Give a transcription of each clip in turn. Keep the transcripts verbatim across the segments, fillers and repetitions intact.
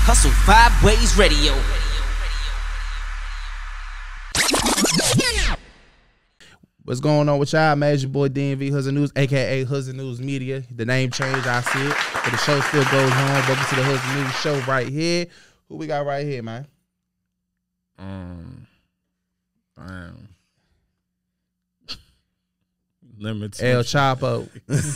Hustle Five Ways Radio. What's going on with y'all, man? It's your boy D M V Hustle News, aka Hustle News Media. The name changed, I see it, but the show still goes on. Welcome to the Hustle News show right here. Who we got right here, man? Um, damn. Limited. El Chapo.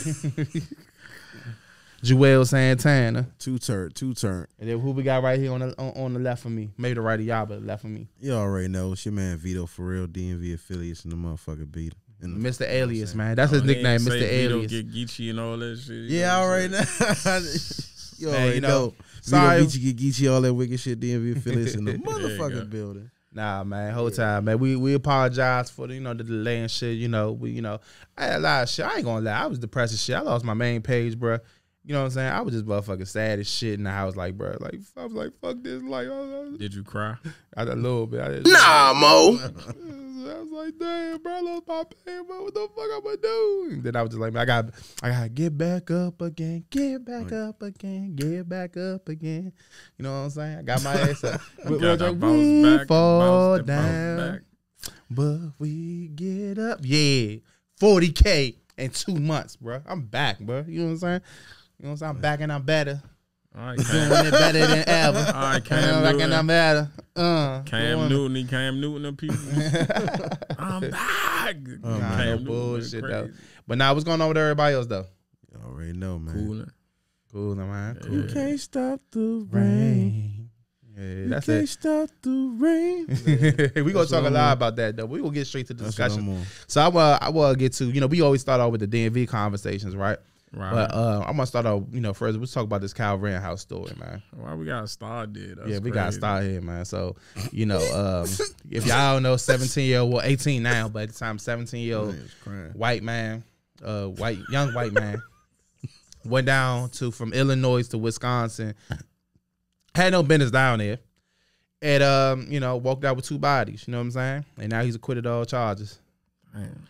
Joel Santana. Two turn, two turn. And then who we got right here on the on, on the left of me? Maybe the right of y'all, but the left of me. You already know. It's your man Vito for real, D M V affiliates and the motherfucker beat him. Mister Alias, man. That's his Oh, nickname, he Mister ain't say Vito Alias. Get Geechee and all that shit. Yeah, I already know. You Man, already you know, know. sorry. Vito, Geechee, get Geechee, all that wicked shit, D M V affiliates in the you go. motherfucking building. Nah, man, whole time, man. We we apologize for the, you know, the delay and shit. You know, we you know, I had a lot of shit. I ain't gonna lie, I was depressed as shit. I lost my main page, bro. You know what I'm saying? I was just motherfucking sad as shit in the house, like, bro, like I was like, fuck this, like, I, Did you cry? I, a little bit. I just, Nah, Mo. I was like, damn, bro, I lost my page, bro. What the fuck I'm gonna do? And then I was just like, man, I got, I gotta get back up again, get back up again, get back up again. You know what I'm saying? I got my ass up. We, Gotta like, bounce we back, fall bounce, bounce down, back. but we get up. Yeah, forty K in two months, bro. I'm back, bro. You know what I'm saying? You know what I'm saying? I'm back and I'm better. All right, Doing Cam. it better than ever. All right, I'm Cam back and I'm Newton. better. Uh, Cam doing it. Newton, he Cam Newton and people. I'm back. Nah, Cam no Newton bullshit went though. crazy. But now, nah, what's going on with everybody else though? You already know, man. Cool. Cool, man. Cool. You can't stop the rain. Yeah, You that's can't it. stop the rain. we gonna That's talk what a I'm lot on. about that though. We gonna get straight to the That's what discussion. I'm on. So I will, I will get to, you know, we always start off with the D M V conversations, right? Right. But uh, I'm gonna start off, you know, first. Let's talk about this Kyle Rittenhouse story, man. Why we got started? That's yeah, we got to crazy. start here, man. So, you know, um, if y'all don't know, seventeen year old, well, eighteen now, but at the time, seventeen year old Man, it's crying. white man, uh, white young white man, went down to from Illinois to Wisconsin, had no business down there, and um, you know, walked out with two bodies. You know what I'm saying? And now he's acquitted of all charges. Man.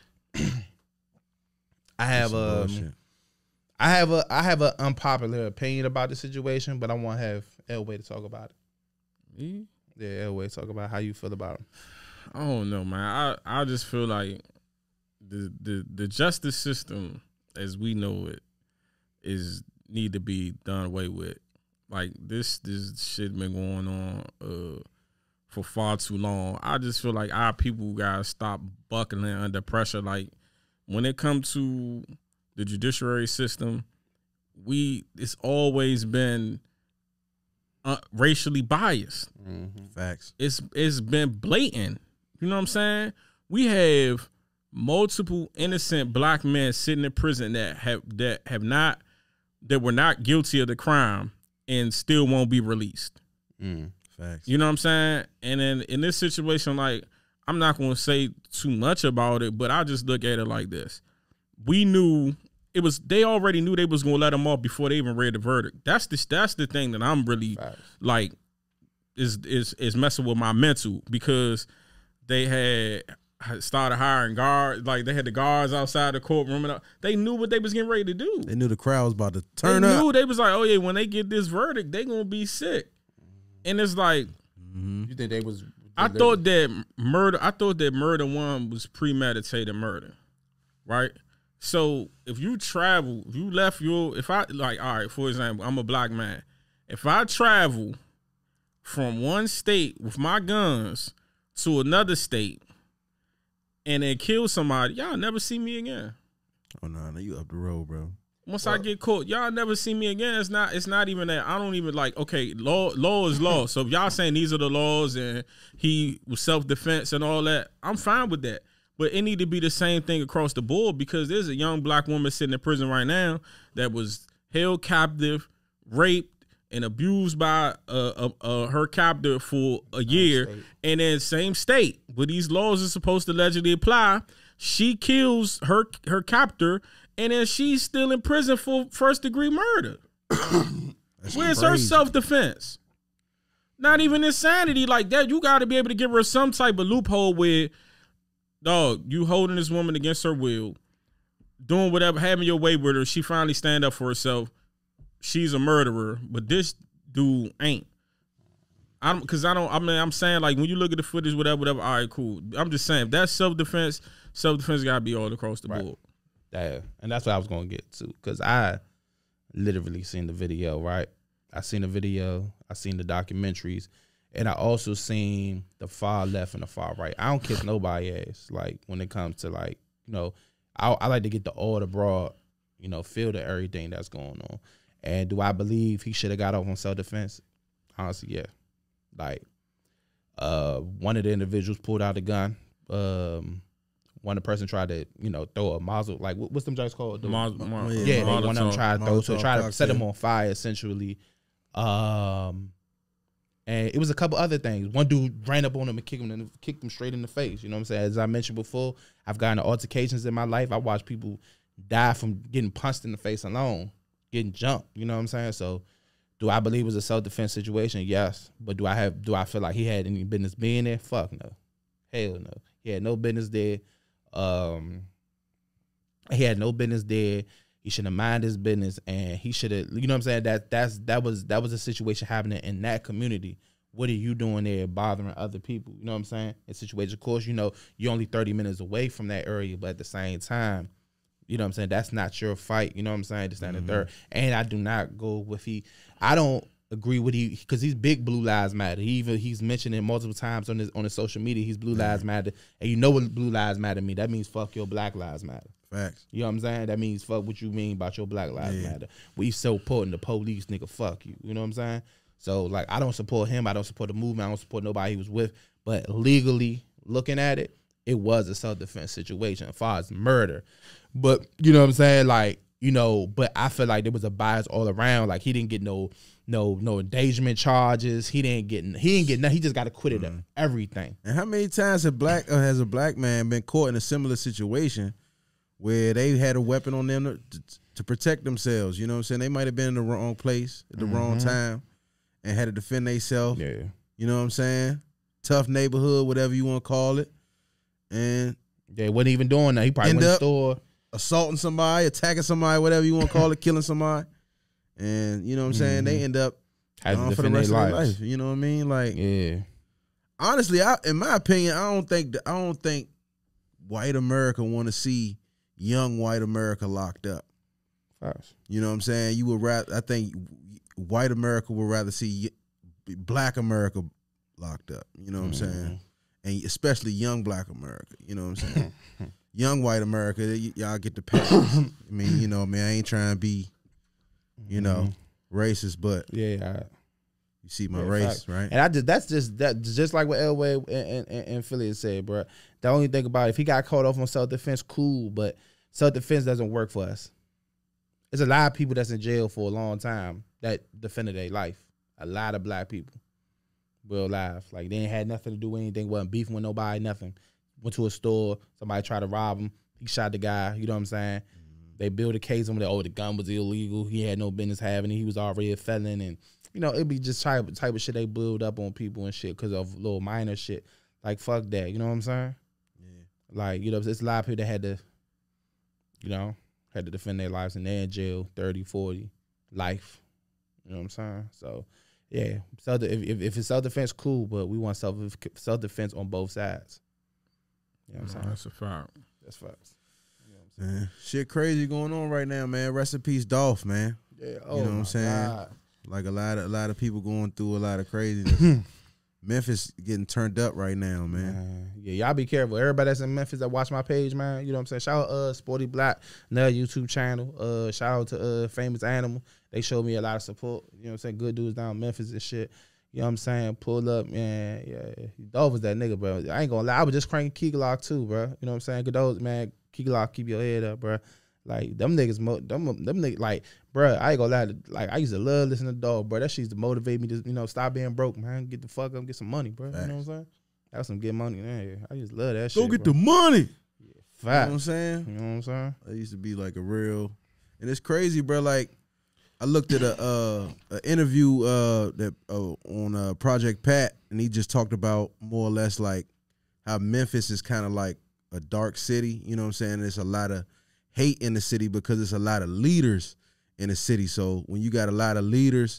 I have Some um, bullshit. I have a I have an unpopular opinion about the situation, but I want to have Elway to talk about it. Me? Yeah, Elway, talk about how you feel about him. I don't know, man. I, I just feel like the, the the justice system as we know it is need to be done away with. Like this this shit been going on uh, for far too long. I just feel like our people gotta stop buckling under pressure. Like when it comes to the judiciary system, we it's always been uh, racially biased. Facts. It's it's been blatant. You know what I'm saying? We have multiple innocent black men sitting in prison that have that have not that were not guilty of the crime and still won't be released. Mm. Facts. You know what I'm saying? And then in this situation, like, I'm not going to say too much about it, but I just look at it like this. We knew it was, they already knew they was going to let them off before they even read the verdict. That's the, that's the thing that I'm really Facts. like, is, is, is messing with my mental, because they had started hiring guards. Like, they had the guards outside the courtroom and they knew what they was getting ready to do. They knew the crowd was about to turn they up. knew they was like, oh yeah, when they get this verdict, they gonna be sick. And it's like, You think they was? I thought that murder, I thought that murder one was premeditated murder, right? So if you travel, if you left your, if I like, all right, for example, I'm a black man. If I travel from one state with my guns to another state and then kill somebody, y'all never see me again. Oh no, no, you up the road, bro. Once I get caught, y'all never see me again. It's not. It's not even that. I don't even like. Okay, law. Law is law. So if y'all saying these are the laws and he was self defense and all that, I'm fine with that. But it need to be the same thing across the board, because there's a young black woman sitting in prison right now that was held captive, raped, and abused by uh, uh, uh, her captor for a year, and then same state where these laws are supposed to allegedly apply. She kills her her captor, and then she's still in prison for first degree murder. Where's her crazy. self defense? Not even insanity like that. You got to be able to give her some type of loophole where, dog, you holding this woman against her will, doing whatever, having your way with her. She finally stand up for herself. She's a murderer, but this dude ain't. I'm because I don't. I mean, I'm saying like when you look at the footage, whatever, whatever. All right, cool. I'm just saying if that's self defense. Self defense gotta be all across the Right. board. Yeah, and that's what I was gonna get to because I literally seen the video. Right, I seen the video. I seen the documentaries, and I also seen the far left and the far right. I don't kiss nobody ass. Like when it comes to like you know, I, I like to get the all the broad, you know, feel to everything that's going on. And do I believe he should have got off on self defense? Honestly, yeah. Like, uh, one of the individuals pulled out a gun. Um, one of the person tried to, you know, throw a muzzle. Like, what, what's them guys called? The, Mars, Mars, yeah, they, one of them Molotov. tried to throw, so Molotov try to set cocktail. him on fire essentially. Um, and it was a couple other things. One dude ran up on him and kicked him, in the, kicked him straight in the face. You know what I'm saying? As I mentioned before, I've gotten into altercations in my life. I watched people die from getting punched in the face alone, getting jumped. You know what I'm saying? So, do I believe it was a self defense situation? Yes. But do I have? Do I feel like he had any business being there? Fuck no. Hell no. He had no business there. Um, he had no business there. He should have minded his business, and he should have. You know what I'm saying? That that's that was that was a situation happening in that community. What are you doing there, bothering other people? You know what I'm saying? In situation, of course, you know you're only thirty minutes away from that area, but at the same time, you know what I'm saying? That's not your fight. You know what I'm saying? This, that, and the third. And I do not go with he. I don't agree with he because he's big Blue Lives Matter. He even he's mentioned it multiple times on his on his social media. He's Blue Lives Matter, and you know what Blue Lives Matter mean? That means fuck your Black Lives Matter. Facts. You know what I'm saying? That means fuck what you mean about your Black Lives Yeah. Matter. We so important, the police, nigga, fuck you. You know what I'm saying? So, like, I don't support him. I don't support the movement. I don't support nobody he was with. But legally looking at it, it was a self-defense situation as far as murder. But, you know what I'm saying? Like, you know, but I feel like there was a bias all around. Like, he didn't get no no no endangerment charges. He didn't get he didn't get nothing. He just got acquitted of everything. And how many times have black uh, has a black man been caught in a similar situation where they had a weapon on them to, to protect themselves? You know what I'm saying? They might have been in the wrong place at the wrong time and had to defend themselves. Yeah. You know what I'm saying? Tough neighborhood, whatever you want to call it. And They wasn't even doing that. He probably End went to the up- store. assaulting somebody, attacking somebody, whatever you want to call it, killing somebody. And you know what I'm saying? They end up Had to gone for the defend rest their of their lives. life. You know what I mean? Like, Yeah. honestly, I, in my opinion, I don't think I don't think white America want to see young white America locked up. Facts. You know what I'm saying? You would rather. I think white America would rather see black America locked up. You know what I'm saying? And especially young black America. You know what I'm saying? Young white America, y- y'all get the pass. I mean, you know, man, I ain't trying to be, you know, racist, but Yeah. I, you see my Yeah, race, facts. right? And I just that's just that just like what Elway and, and, and, and Philly had said, bro. The only thing about it, if he got caught off on self defense, cool, but self defense doesn't work for us. There's a lot of people that's in jail for a long time that defended their life. A lot of black people, real life. Like they ain't had nothing to do with anything, wasn't beefing with nobody, nothing. Went to a store, somebody tried to rob him. He shot the guy. You know what I'm saying? They built a case on him that oh the gun was illegal. He had no business having it. He was already a felon, and you know it'd be just type type of shit they build up on people and shit because of little minor shit. Like fuck that. You know what I'm saying? Yeah. Like you know, it's a lot of people that had to, you know, had to defend their lives and they're in jail thirty, forty, life. You know what I'm saying? So yeah, self if if, if it's self defense, cool, but we want self self defense on both sides. You know what I'm saying? That's a fact. That's facts. Man, shit crazy going on right now, man. Rest in peace, Dolph, man. Yeah, know what I'm my saying? God. Like a lot of a lot of people going through a lot of craziness. Memphis getting turned up right now, man. Man, yeah, y'all be careful. Everybody that's in Memphis that watch my page, man, you know what I'm saying? Shout out uh Sporty Black, another YouTube channel. Uh shout out to uh Famous Animal. They showed me a lot of support. You know what I'm saying? Good dudes down in Memphis and shit. You know what I'm saying? Pull up, man. Yeah. Dolph was that nigga, bro. I ain't gonna lie. I was just cranking Key Glock too, bro. You know what I'm saying? Good those, man. Key Glock, keep your head up, bro. Like them niggas, mo- them them niggas, like, bro. I ain't gonna lie. Like I used to love listening to Dog, bro. That shit used to motivate me to, you know, stop being broke, man. Get the fuck up, get some money, bro. You know what I'm saying? That was some good money, man. I just love that shit. Go get bro. the money. You know Fact. what I'm saying? You know what I'm saying? I used to be like a real, and it's crazy, bro. Like I looked at a uh, an interview uh, that uh, on uh, Project Pat, and he just talked about more or less like how Memphis is kind of like a dark city. You know what I'm saying? There's a lot of hate in the city because there's a lot of leaders in the city. So when you got a lot of leaders,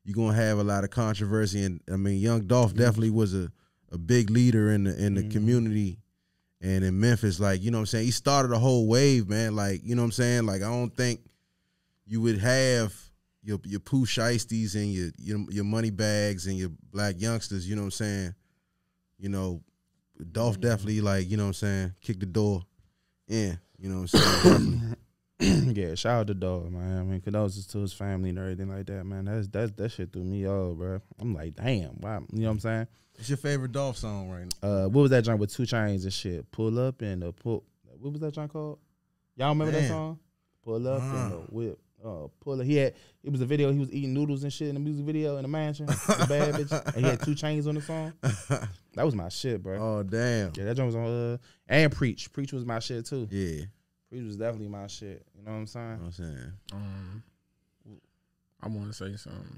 you're gonna have a lot of controversy. And I mean, Young Dolph mm-hmm. definitely was a, a big leader in the in the mm-hmm. community and in Memphis. Like, you know what I'm saying? He started a whole wave, man. Like, you know what I'm saying? Like, I don't think you would have your your Pooh Shiesties and your, your your money bags and your black youngsters, you know what I'm saying? You know, Dolph definitely, like, you know what I'm saying, kicked the door in, you know what I'm saying? Yeah, shout out to Dog, man. I mean, condolences to his family and everything like that, man. That's that's that shit threw me off, bro. I'm like, damn, wow. You know what I'm saying? What's your favorite Dolph song right now? Uh, what was that joint with two chains and shit? Pull up and the pull. What was that joint called? Y'all remember damn. that song? Pull up uh-huh. and the whip. Uh, pull up. He had. It was a video. He was eating noodles and shit in the music video in the mansion. The bad bitch. And he had two chains on the song. That was my shit, bro. Oh damn. Yeah, that joint was on. Uh, and Preach. Preach was my shit too. Yeah. Preach was definitely my shit. You know what I'm saying? You know what I'm saying. Um, I want to say something.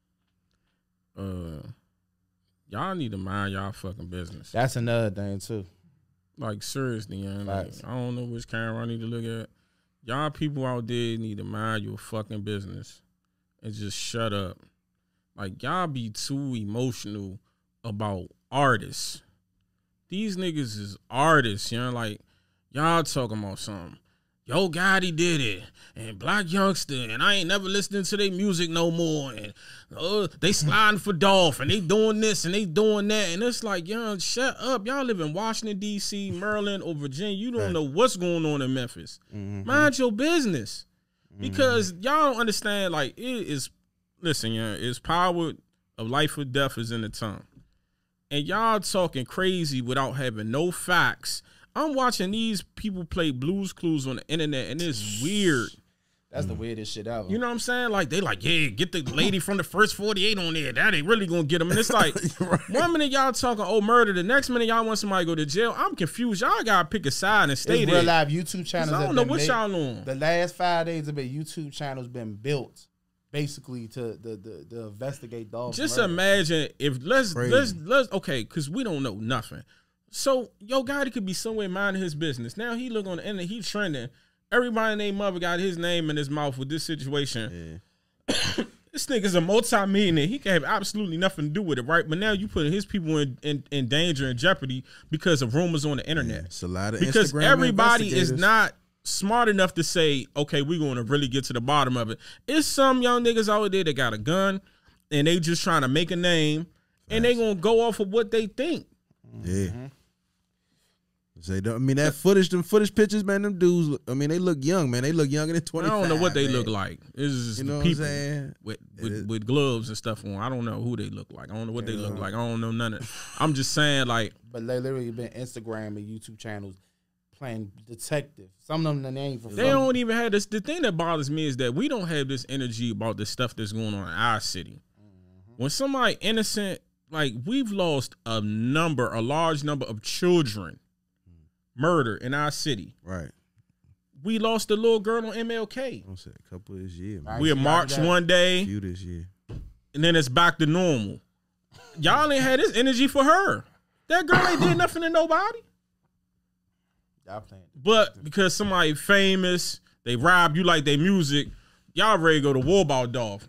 Uh, y'all need to mind y'all fucking business. That's another thing too. Like seriously, man. Like, I don't know which camera I need to look at. Y'all people out there need to mind your fucking business and just shut up. Like, y'all be too emotional about artists. These niggas is artists, you know? Like, y'all talking about something. Yo Gotti did it, and Black Youngster, and I ain't never listening to their music no more, and uh, they sliding for Dolph, and they doing this, and they doing that, and it's like, yo, shut up. Y'all live in Washington, D C, Maryland, or Virginia. You don't know what's going on in Memphis. Mm-hmm. Mind your business. Because mm-hmm. y'all don't understand, like, it is, listen, yeah, it's power of life or death is in the tongue. And y'all talking crazy without having no facts. I'm watching these people play Blues Clues on the internet, and it's weird. That's mm. the weirdest shit ever. You know what I'm saying? Like, they like, yeah, get the lady from the first forty-eight on there. That ain't really gonna get them. And it's like, right. one minute y'all talking, oh, murder. The next minute y'all want somebody to go to jail. I'm confused. Y'all gotta pick a side and stay it's there. Real live YouTube channels. I don't know what made, y'all on. The last five days have been YouTube channels been built. Basically, to the the, the investigate Dolph. Just murder. imagine if let's Crazy. let's let's okay, because we don't know nothing. So Yo Gotti could be somewhere minding his business. Now he look on the internet, he trending. Everybody named mother got his name in his mouth with this situation. Yeah. This nigga's a multi-millionaire. He can have absolutely nothing to do with it, right? But now you putting his people in, in, in danger and jeopardy because of rumors on the internet. Yeah, it's a lot of because Instagram everybody is not smart enough to say, okay, we're going to really get to the bottom of it. It's some young niggas out there that got a gun and they just trying to make a name. Nice. And they going to go off of what they think. Yeah. Mm-hmm. Say, I mean, that footage, them footage pictures, man, them dudes, I mean, they look young, man. They look younger than twenty-five. I don't know what they man. look like. It's just you know people what I'm saying? With, with, with gloves and stuff on. I don't know who they look like. I don't know what yeah. they look like. I don't know none of it. I'm just saying, like. But they literally been Instagram and YouTube channels playing detective. Some of them, the name for They don't even have this. The thing that bothers me is that we don't have this energy about the stuff that's going on in our city. Mm-hmm. When somebody innocent, like, we've lost a number, a large number of children. Murder in our city. Right. We lost a little girl on M L K. I said a couple this year, man. We marched one day. A few this year. And then it's back to normal. Y'all ain't had this energy for her. That girl ain't did nothing to nobody. Y'all playing. But because somebody famous, they robbed you like their music, y'all ready to go to war about Dolph.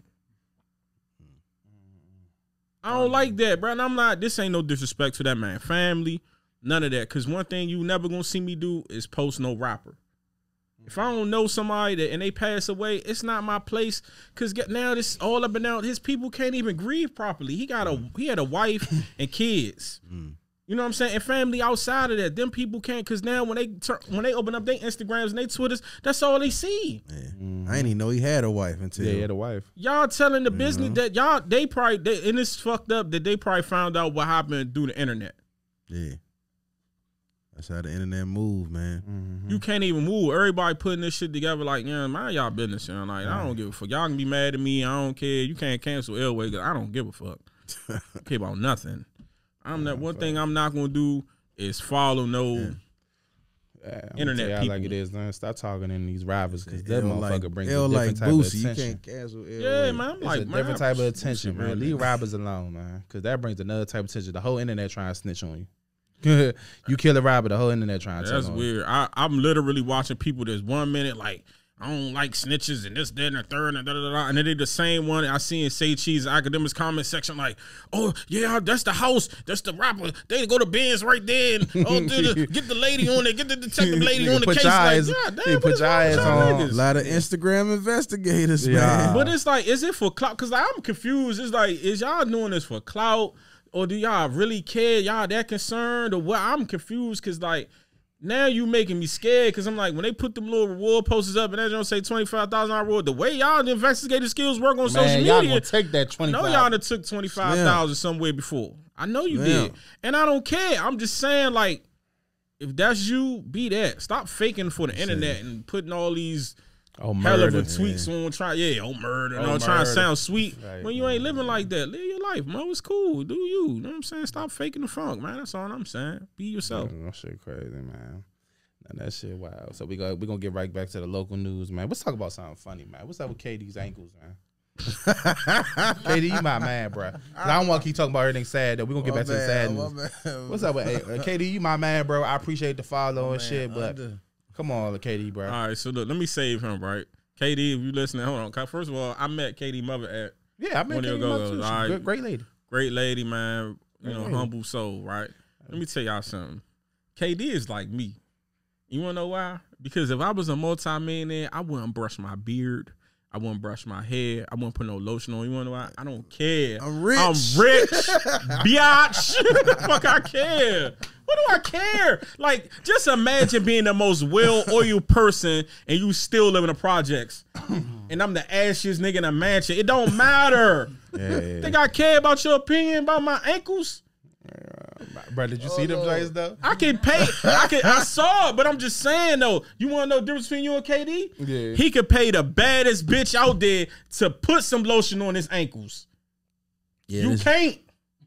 I don't like that, bro. And I'm not, this ain't no disrespect to that man family. None of that. Because one thing you never going to see me do is post no rapper. If I don't know somebody that and they pass away, it's not my place. Because now this all up and down, his people can't even grieve properly. He got a he had a wife and kids. Mm. You know what I'm saying? And family outside of that. Them people can't, because now when they turn, when they open up their Instagrams and their Twitters, that's all they see. Yeah. Mm-hmm. I didn't even know he had a wife until. Yeah, he had a wife. Y'all telling the mm-hmm. business that y'all, they probably, they, and it's fucked up that they probably found out what happened through the internet. Yeah. That's how the internet move, man. Mm-hmm. You can't even move. Everybody putting this shit together like, yeah, mind y'all business. You know? Like, I don't give a fuck. Y'all can be mad at me. I don't care. You can't cancel Elway because I don't give a fuck. I don't care about nothing. I'm not. One thing I'm not gonna do is follow no yeah. Yeah, internet people. Like it is, man. Stop talking in these rappers because that motherfucker like, brings a different like type Boosie. of attention. You can't cancel L. Yeah, man. I'm it's like, a man, different type of attention, Boosie, man. man. Leave rappers alone, man, because that brings another type of attention. The whole internet trying to snitch on you. You kill a rapper, the whole internet trying to. That's on weird. you. I, I'm literally watching people. There's one minute like, I don't like snitches and this, that, and the third, and da da da. And then they the same one I see in Say Cheese Academics comment section, like, oh yeah, that's the house, that's the rapper. They go to Benz right there, and oh, the, get the lady on it, get the detective lady on the case. Like, God damn, put your eyes on a lot of Instagram investigators, yeah. man. But it's like, is it for clout? Because I'm confused. It's like, is y'all doing this for clout, or do y'all really care? Y'all that concerned, or what? I'm confused because like. Now you making me scared because I'm like, when they put them little reward posters up and they don't say twenty-five thousand dollars reward, the way y'all investigative skills work on Man, social y'all media, gonna take that twenty-five. I know y'all done took twenty-five thousand dollars somewhere before. I know you Yeah. did. And I don't care. I'm just saying, like, if that's you, be that. Stop faking for the internet and putting all these Oh, hell of a murder. tweets on trying, yeah, oh, murder, and Oh, all trying to murder. sound sweet Right, when you ain't living like that. Live your life, Mo. It's cool. Do you. You know what I'm saying? Stop faking the funk, man. That's all I'm saying. Be yourself. That shit crazy, man. And that shit wild. So we go we gonna get right back to the local news, man. Let's talk about something funny, man. What's up with K D's ankles, man? K D, you my man, bro. I don't want to keep talking about everything sad though. We gonna get My back to the bad, sad my news. bad. What's up with uh, K D? You my man, bro. I appreciate the follow and Man, shit, but under- come on, K D, bro. All right, so look, let me save him, right? K D, if you listening, hold on. 'Cause first of all, I met K D mother at Yeah, I met One K of D your mother go-go's. too. She All right. good- great lady. great lady, man. You know, Great. humble soul, right? Let me tell y'all something. K D is like me. You wanna know why? Because if I was a multi-millionaire, I wouldn't brush my beard. I wouldn't brush my hair. I wouldn't put no lotion on. You wanna know why? I don't care. I'm rich. I'm rich. Biatch. The fuck I care? What do I care? Like, just imagine being the most well-oiled person and you still live in the projects. And I'm the ashiest nigga in a mansion. It don't matter. Yeah, yeah, Think I care about your opinion about my ankles? Bro, did you see them joints though? I can pay. I can. I saw it, but I'm just saying though. You want to know the difference between you and K D? Yeah. He could pay the baddest bitch out there to put some lotion on his ankles. Yeah, You this- can't.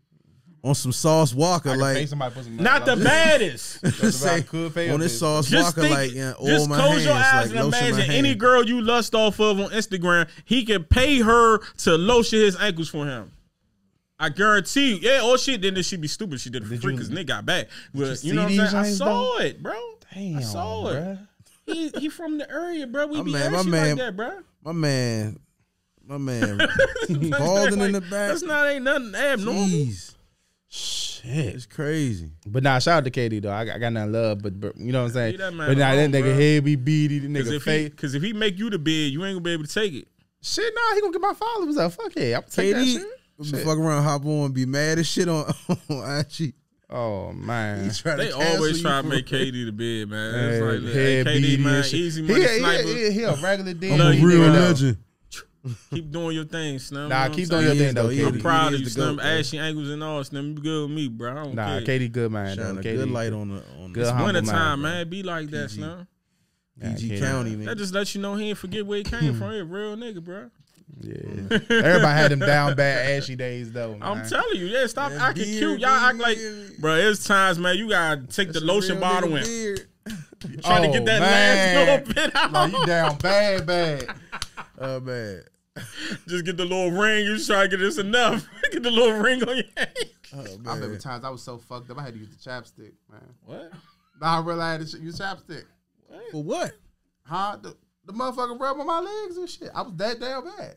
on some Sauce Walker, I can pay like somebody to put some Not the baddest. say, could pay on a this bitch. Sauce Just Walker, think, like yeah, oil just my close hands, your eyes like and lotion my imagine any hands. girl you lust off of on Instagram, he can pay her to lotion his ankles for him. I guarantee you. Yeah, oh shit, then she be stupid. She did it for Did free you- because nigga got back. But you you know see what I'm these saying? I joints, saw it, bro. Damn, I saw it. bruh. He he from the area, bro. We My be man, my ashy man- like that, bro. My man, my man, balding in the back. That's not ain't nothing abnormal. Jeez, Shit. it's crazy. But nah, shout out to K D though. I got, I got nothing love, but, but you know what I'm saying. Leave that man But nah, that alone, nigga bro. head be beady, the Because nigga if, he, face. 'cause if he make you the bid, you ain't gonna be able to take it. Shit, nah, he gonna get my followers up. Fuck yeah, I'm take K that D, shit. Shit. fuck around, hop on, and be mad as shit on on I G. Oh man. He try to They cancel always you try to for- make K D the bid, man. Hey, It's like, look, head hey, K D, beady man, and shit. easy He, money he, sniper. he, he a regular D. I'm a you real know. legend. Keep doing your thing, Slim. Nah, You know keep what I'm doing your He thing is, though, though. He K saying? D. I'm proud of is you, the Slim. goat, bro. Ashy ankles and all, Slim. You be good with me, bro. I don't Nah, care. K D good man Shine though. a K D good light on the on Good the humble Winter man, time, bro. man. Be like that, P G. Slim. Yeah, P G K D. County, That man. just lets you know he ain't forget where he came from. He a real nigga, bro. Yeah. Everybody had them down bad ashy days though. Man. I'm telling you, yeah. Stop That acting beard, cute. Y'all act beard, like, beard. bro. It's times, man. You gotta take That's the a lotion real bottle nigga and beard. try to Oh, get that man. last little bit out. Nah, you down bad, bad. Oh man. Just get the little ring. You try to get this enough. Get the little ring on your hand. Oh I remember man. times I was so fucked up. I had to use the chapstick, man. What? Nah, I realized I had to use chapstick. For what? Huh? The, the motherfucker rubbed on my legs and shit. I was that damn bad.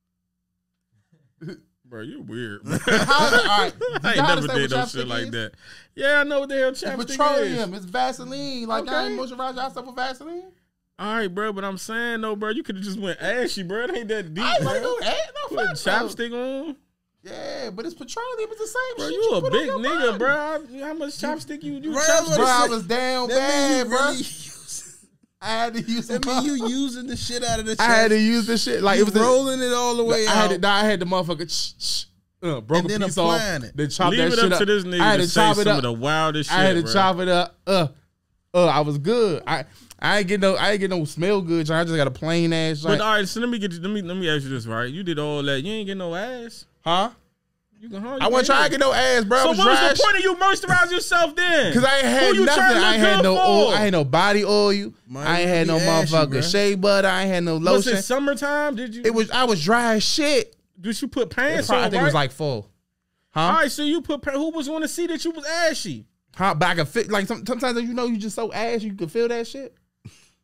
Bro, you weird. Bro. How, all right. I Do ain't y'all never understand did what no shit chapstick like is? that. Yeah, I know what the hell It's chapstick petroleum. is. It's Vaseline. Like I ain't Okay. moisturize yourself with Vaseline. All right, bro, but I'm saying though, bro, you could have just went ashy, bro. It ain't that deep, I ain't bro. gonna do that. No Put facts, though. chapstick on, Yeah, but it's petroleum. It's the same bro. shit. You a put on big your nigga, body. bro. How much chapstick you you Right, chapstick? Bro, I say- was down That bad, mean you bro. really use, I had to use some. that mean you using the shit out of the I had to chest. use the shit like You it was a- rolling it all the way I had out. to, nah, I had the motherfucker sh- sh- uh, broke And a then piece off, applying it. then chop Leave that it shit up to this I nigga had to to say chop some it up. of the wildest shit, I had to bro. chop it up. Uh, uh, I was good. I I ain't get no I ain't get no smell good. I just got a plain ass. But Like, all right, so let me get you, let me let me ask you this, right? You did all that. You ain't get no ass. huh? You can huh, you I wasn't can- trying to get no ass, bro. So I what was was trash. the point of you moisturize yourself then? Cause I ain't had Who you nothing. trying to I look ain't had good no for? oil. I ain't no body oil. Mine I ain't had no be ashy, motherfucking bruh. shea butter. I ain't had no Was lotion. it summertime? Did you? It was I was dry as shit. Did you put pants I on? think it was right? like full. Huh? All right, so you put pa- who was going to see that you was ashy? Huh? But I could fit like some, sometimes you know you just so ashy you can feel that shit.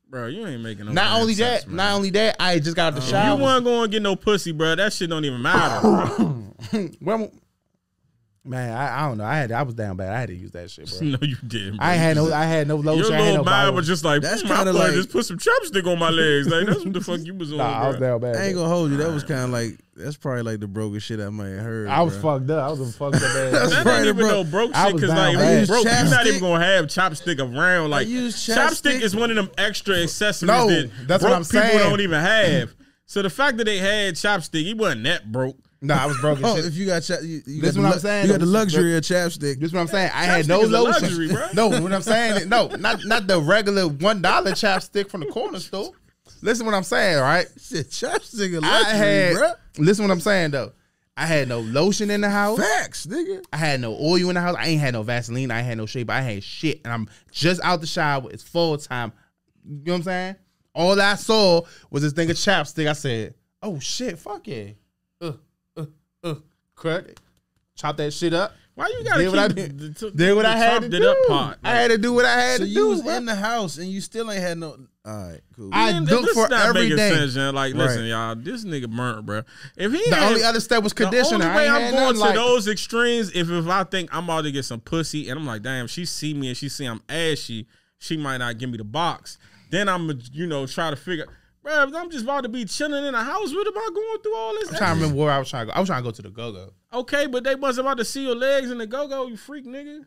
Bro, you ain't making no Not only sense, that, man. not only that, I just got out the If shower. you wasn't going to get no pussy, bro, that shit don't even matter. Well, man, I, I don't know. I had I was down bad. I had to use that shit, bro. No, you didn't. Bro. I ain't had no. I had no lotion. Your I had little no mind bottle. was just like, That's that's kind kinda of like like- just put some chopstick on my legs. Like that's what the fuck you was on. Nah, I was bro. down bad. I ain't bro. gonna hold you. That was kind of like that's probably like the brokest shit I might have heard. I was bro. fucked up. I was a fucked up ass. That's That right, ain't even bro. no broke I shit was because down like bad. if you broke, you're not Chapstick. even gonna have chopstick around. Like use chopstick chapstick. is one of them extra accessories No, that that's what broke I'm people saying. don't even have. So the fact that they had chopstick, he wasn't that broke. No, I was broke. Oh, as shit. if you got cha- you, you This got what the I'm saying, You got the though. luxury of chapstick. This is what I'm saying. I had Chapstick no is a lotion. luxury, bro. No, what I'm saying. No, not not the regular one dollar chapstick from the corner store. Listen, what I'm saying, right? Shit, chapstick a I luxury, had. bro. Listen, what I'm saying though. I had no lotion in the house. Facts, nigga. I had no oil in the house. I ain't had no Vaseline. I ain't had no shape. I had shit, and I'm just out the shower. It's full time. You know what I'm saying? All I saw was this thing of chapstick. I said, "Oh shit, fuck yeah!" Uh, uh, uh, crack it. Chop that shit up. Why you gotta Did what I keep did. the, the, Did what the I had to chopped do. it up part? I had to do what I had So to you do. was bro. in the house and you still ain't had no. All right, cool. I Man, looked this for not making everything. sense, man. Like, listen, Right. y'all, this nigga burnt, bro. If he The had- only other step was conditioner. The only way I ain't I'm had going nothing to like- those extremes, if if I think I'm about to get some pussy and I'm like, damn, she see me and she see I'm ashy, she might not give me the box. Then I'm, you know, try to figure, bro, if I'm just about to be chilling in the house, what am I going through all this? I'm trying to remember where I was trying to go. I was trying to go to the go-go. Okay, but they wasn't about to see your legs in the go-go, you freak nigga.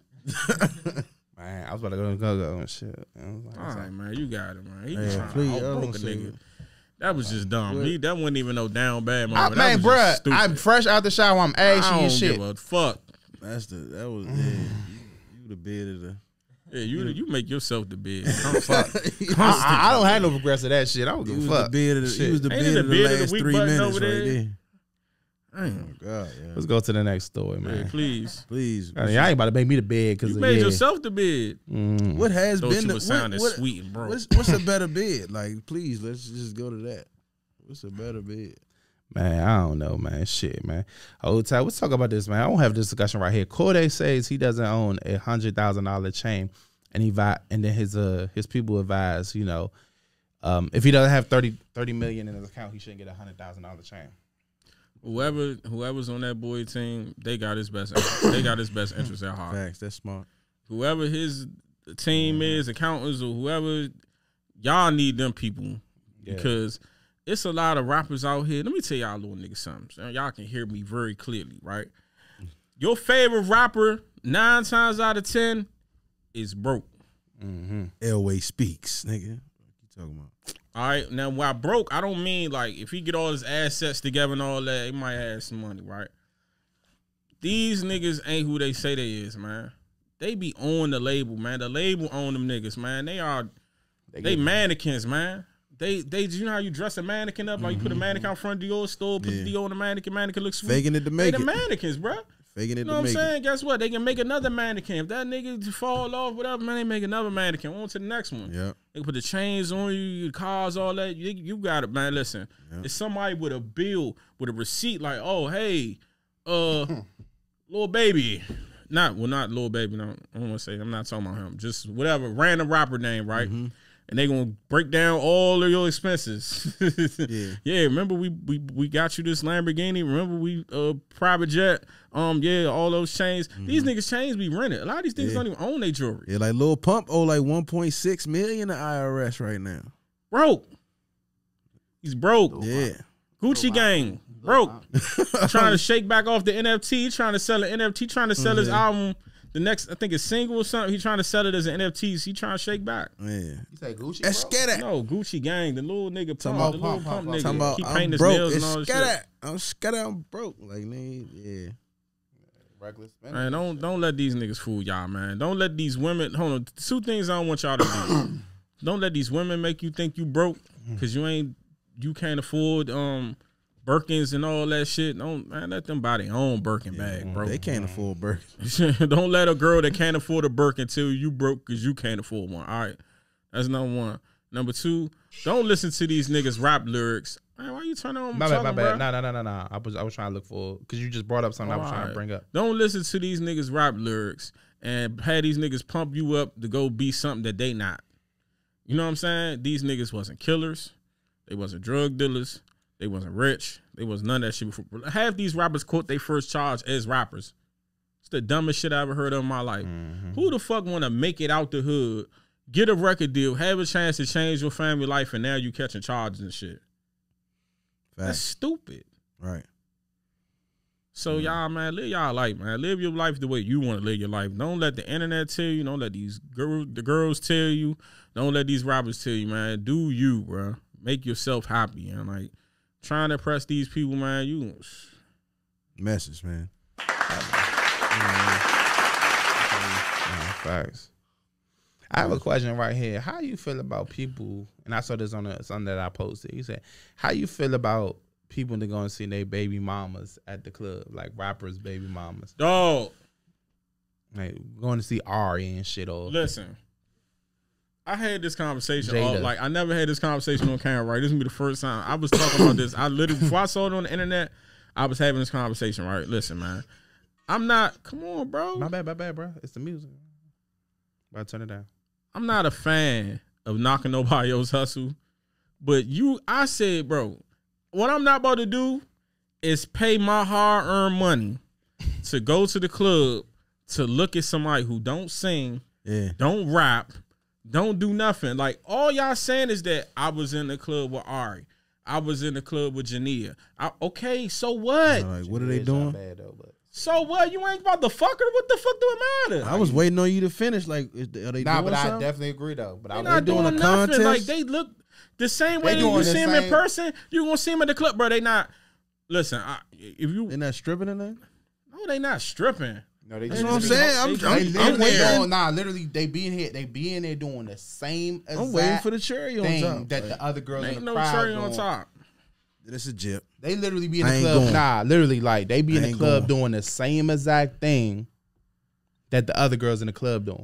Man, I was about to go to the go-go and shit. I was like, All right, man, you got it, man. He Yeah, trying please, to I outbroke don't a say nigga. it. That was just dumb. He, that wasn't even no down bad I, moment. That man, was just bruh, stupid. I'm fresh out the shower. I'm I ashy don't and shit. give a fuck. That's the that was yeah. You, you the bed of the. Yeah, you you make yourself the bed. Come fuck. I, I, I don't have no regrets of that shit. I don't You give was a the fuck. bed of the. Shit. You was the Ain't bed it the of the bed of the last weak three button minutes over right there? there. Damn. Oh God, yeah. Let's go to the next story, Yeah, man. please. Please. I mean, I ain't about to make me the bed because You of made yeah. yourself the bed. Mm. What has Thought been you the was what, sounding what, sweet and broke. What's, what's a better bed? Like, please, let's just go to that. What's a better bed? Man, I don't know, man. Shit, man. Hold tight. Let's talk about this, man. I don't have this discussion right here. Corday says he doesn't own a hundred thousand dollar chain, and he vi- and then his uh his people advise, you know, um, if he doesn't have thirty, thirty million in his account, he shouldn't get a hundred thousand dollar chain. Whoever whoever's on that boy team, they got his best. They got his best interest at heart. Facts. That's smart. Whoever his team is, accountants or whoever, y'all need them people Yeah. because it's a lot of rappers out here. Let me tell y'all little niggas something. So y'all can hear me very clearly, right? Your favorite rapper, nine times out of ten, is broke. Mm-hmm. Elway speaks, nigga. What you talking about? All right. Now, while broke, I don't mean like if he get all his assets together and all that, he might have some money, right? These niggas ain't who they say they is, man. They be on the label, man. The label own them niggas, man. They are they, get- mannequins, man. They they you know how you dress a mannequin up, like you put a mannequin out front of Dior store, put Yeah. the Dior on the mannequin, mannequin looks sweet. Faking it to They make the it. mannequins, bro. Faking it You know to what I'm make saying? it. Guess what? They can make another mannequin. If that nigga fall off, whatever, man, they make another mannequin. On to the next one. Yeah. They can put the chains on you, your cars, all that. You, you got it, man. Listen, Yeah. it's somebody with a bill, with a receipt, like, oh, hey, uh, little baby. Not, well, not little baby. No, I don't want to say, I'm not talking about him. Just whatever, random rapper name, right? Mm-hmm. And they gonna break down all of your expenses. Yeah. Yeah, remember we we we got you this Lamborghini. Remember we uh private jet. Um, yeah, all those chains. These niggas chains be rented. A lot of these niggas Mm-hmm. Yeah. don't even own their jewelry. Yeah, like Lil Pump owe like one point six million to I R S right now. Broke. He's broke. Yeah. Gucci gang broke. Trying to shake back off the N F T. Trying to sell an N F T. Trying to sell his Mhm. album. The next, I think, it's single or something. He trying to sell it as an N F T. He trying to shake back. Yeah. You say Gucci? That's bro? scatter. No, Gucci gang, the little nigga Talking pump, about the little pump, pump, pump, nigga. Talking about Keep I'm painting his broke. nails and It's all this shit. scatter. I'm scatter. I'm broke. Like, nigga, yeah. Reckless. Man. Man, don't don't let these niggas fool y'all, man. Don't let these women. Hold on, two things I don't want y'all to do. Don't let these women make you think you broke because you ain't, you can't afford um Birkins and all that shit. Don't man, let them buy their own Birkin bag, bro. They can't afford Birkin. Don't let a girl that can't afford a Birkin tell you broke because you can't afford one. All right, that's number one. Number two, don't listen to these niggas rap lyrics. Man, why you turning on? My bad, my talking, bad. bro? No, no, no, no, no. I was, I was trying to look for because you just brought up something I was trying to Alright. bring up. Don't listen to these niggas rap lyrics and have these niggas pump you up to go be something that they not. You know what I'm saying? These niggas wasn't killers. They wasn't drug dealers. They wasn't rich. They was none of that shit before. Half these rappers quote their first charge as rappers. It's the dumbest shit I ever heard of in my life. Mm-hmm. Who the fuck want to make it out the hood, get a record deal, have a chance to change your family life, and now you catching charges and shit? Fact. That's stupid. Right. So mm-hmm. y'all, man, live y'all life, man. Live your life the way you want to live your life. Don't let the internet tell you. Don't let these girls, the girls tell you. Don't let these rappers tell you, man. Do you, bro? Make yourself happy, and like trying to impress these people, man. You message, man. Facts. I have a question right here. How you feel about people? And I saw this on a, something that I posted. You said, "How you feel about people that going to see their baby mamas at the club, like rappers' baby mamas?" Dog, like going to see Ari and shit. Or listen. I had this conversation, all, like I never had this conversation on camera, right? This is gonna be the first time I was talking about this. I literally, before I saw it on the internet, I was having this conversation, right? Listen, man, I'm not, come on, bro. My bad, my bad, bro. It's the music. But turn it down. I'm not a fan of knocking nobody else's hustle, but you, I said, bro, what I'm not about to do is pay my hard-earned money to go to the club to look at somebody who don't sing, yeah. don't rap, don't do nothing. Like, all y'all saying is that I was in the club with Ari. I was in the club with Jania. I, okay, so what? Like, what are they doing? Bad though, but. So what? You ain't about to fuck her? What the fuck do it matter? I was waiting on you to finish. Like, are they nah, doing but something? I definitely agree though. But they I not doing, doing a nothing. Contest? Like, they look the same way that you see them in person. You gonna see them at the club, bro. They not. Listen, I, if you they not stripping in there. No, they not stripping. No, they That's just what I'm saying. I'm, they, I'm, they I'm waiting. On, nah, literally, they be in here. They be in there doing the same. I'm waiting for the cherry on top. That like, the other girls ain't in the no crowd cherry doing. on top. It's a jip. They literally be in I the ain't club. going. Nah, literally, like they be in I the club going. doing the same exact thing that the other girls in the club doing.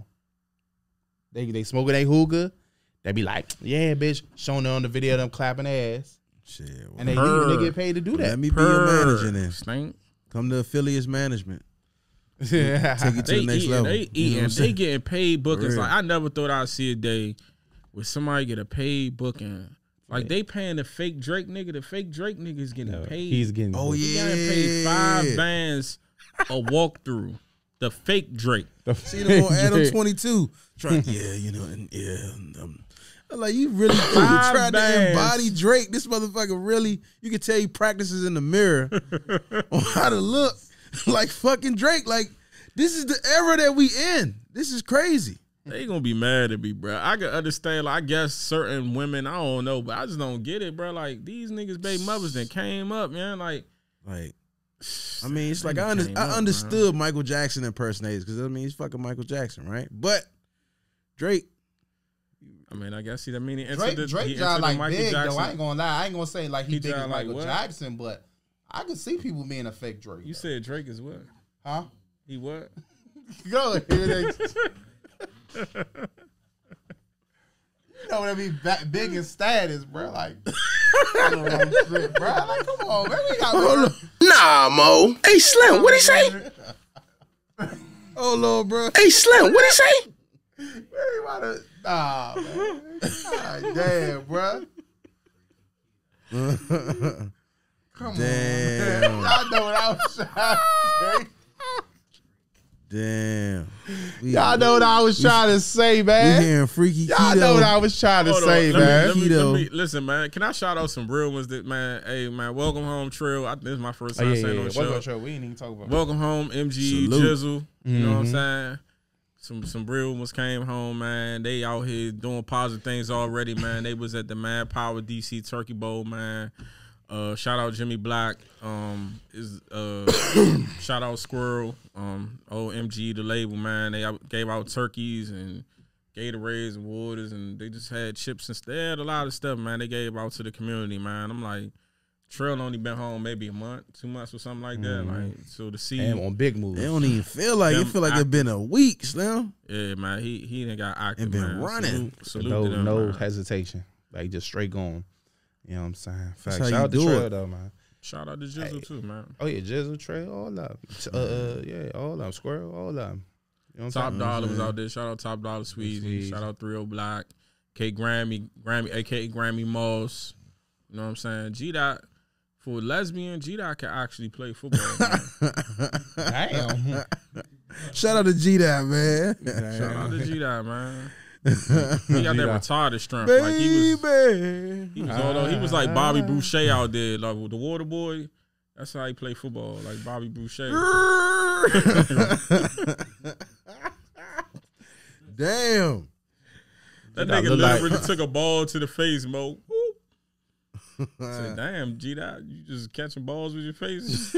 They they smoking a hookah. They be like, yeah, bitch, showing it on the video of them clapping ass. Shit, well, and they leave and they get paid to do well, that. Let me Purr. be your manager then. Stink. Come to affiliates management. Take it to They the next eating, level. they You eating, know what I'm they saying? getting paid bookings. real. Like, I never thought I'd see a day where somebody get a paid booking. Like, Yeah. they paying the fake Drake nigga. The fake Drake nigga is getting No, paid. he's getting. Oh, He yeah. getting paid five bands a walkthrough. The fake Drake. See them on Adam twenty-two. Trying, yeah, you know, and yeah. and, Um, I'm like, you really you Five tried to bands. embody Drake. This motherfucker really, you can tell he practices in the mirror on how to look like fucking Drake. Like, this is the era that we in. This is crazy. They gonna be mad at me, bro. I can understand, like, I guess certain women, I don't know, but I just don't get it, bro. Like, these niggas baby mothers that came up, man. Like, Like, I mean, it's like Nigga I, under, came I up, understood Michael Jackson impersonators because I mean he's fucking Michael Jackson, right? But Drake, I mean, I guess he, I mean, he entered Drake, the, Drake he tried entered like the Michael big Jackson. though. I ain't gonna lie. I ain't gonna say like he, He big as tried like Michael what? Jackson, but I could see people being a fake Drake. You though. said Drake is what? Huh? He what? Go ahead. You know what I mean? Ba- big in status, bro. Like, I don't know shit, bro. Like, come on, man. We got Nah, Mo. Hey, Slim, what'd he say? oh Lord, bro, Hey, Slim, what'd he say? Very about to, nah, man. God damn, bro. Come Damn. on, man. Y'all know what I was trying to say. damn, we, Y'all know what I was trying to say, we man. hearing freaky Y'all keto. know what I was trying to Hold on, say, let me- man. let me- let Keto. me- listen, man. Can I shout out some real ones that, man? Hey, man, welcome home, Trill. I, this is my first Oh, time yeah, saying yeah, on yeah. the Welcome show. to the show. We ain't even talk about Welcome home, M G, Salute. Jizzle. You know what I'm Mhm. saying? Some some real ones came home, man. They out here doing positive things already, man. They was at the Mad Power D C Turkey Bowl, man. Uh, shout out Jimmy Black. Um, is uh, shout out Squirrel. Um, O M G the label, man. They out- gave out turkeys and Gatorades and waters, and they just had chips and they had a lot of stuff, man. They gave out to the community, man. I'm like, Trail only been home maybe a month, two months or something like that. Mhm. Like, so to see, And on big moves. They don't even feel like it. Them Feel like I- it's been a week, Slim. yeah, man. He he done got active, And been man. running. Salute, salute no to them, no man. hesitation. Like, just straight going. You know what I'm saying? Facts. how Shout you out to do Trail, it. though, man. Shout out to Jizzle Hey. too, man. Oh, yeah, Jizzle, Trail, all up. Uh, uh, yeah, all up. Squirrel, all up. You know what I'm Top saying? Dollar was saying? out there. Shout out Top Dollar Sweezy. Sweezy. Shout out three oh Black. K Grammy, Grammy, aka Grammy Moss. You know what I'm saying? G Dot for a lesbian, G Dot can actually play football. Damn. Shout out to G Dot, man. Shout out to G Dot, man. He got that G-Dot. retarded strength. Baby. Like he was, he was all he was like Bobby Boucher out there, like with the Water Boy. That's how he play football, like Bobby Boucher. Damn. That G-Dot nigga look like- literally took a ball to the face, Mo. Whoop. I said, damn, G Dot, you just catching balls with your face.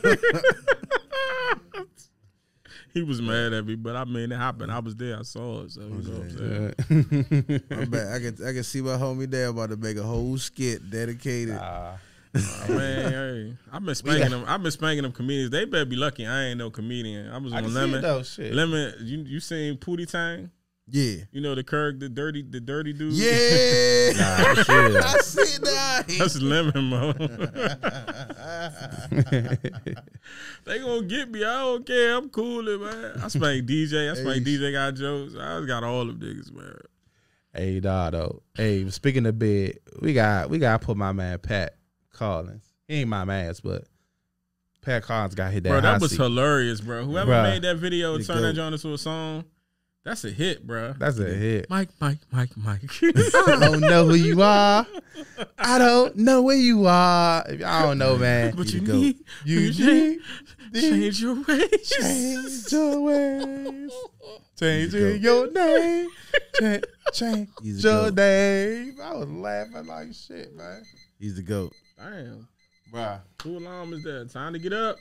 He was mad at me, but I mean, it happened. I was there. I saw it. So, you know what I'm saying? I'm back. I can I can see my homie there about to make a whole skit dedicated. Uh, Oh, man, hey, I've been spanking them. I've been spanking them comedians. They better be lucky I ain't no comedian. I was I on can see Lemon. it though. Shit. Lemon, you you seen Pootie Tang? Yeah. You know the Kirk, the dirty, the dirty dude. Yeah. Nah, shit. I see that. That's Lemon, Mo. They gonna get me. I don't care. I'm coolin', man. I spank D J. I spank Hey. D J got jokes. I got all them niggas, man. Hey, dog, though. Hey, speaking of bed, we got we got to put my man Pat Collins. He ain't my man, but Pat Collins got hit that. Bro, that hot was seat. hilarious, bro. Whoever Bruh. made that video and The turned that goat. joint into a song, that's a hit, bro. That's a hit. Mike, Mike, Mike, Mike. I don't know who you are. I don't know where you are. If y'all don't know, man, But You you the goat. need, you you need need change your ways. change your ways, change your name, change, change He's a your goat. name. I was laughing like shit, man. He's the GOAT. Damn. Bruh. Who alarm is that? Time to get up.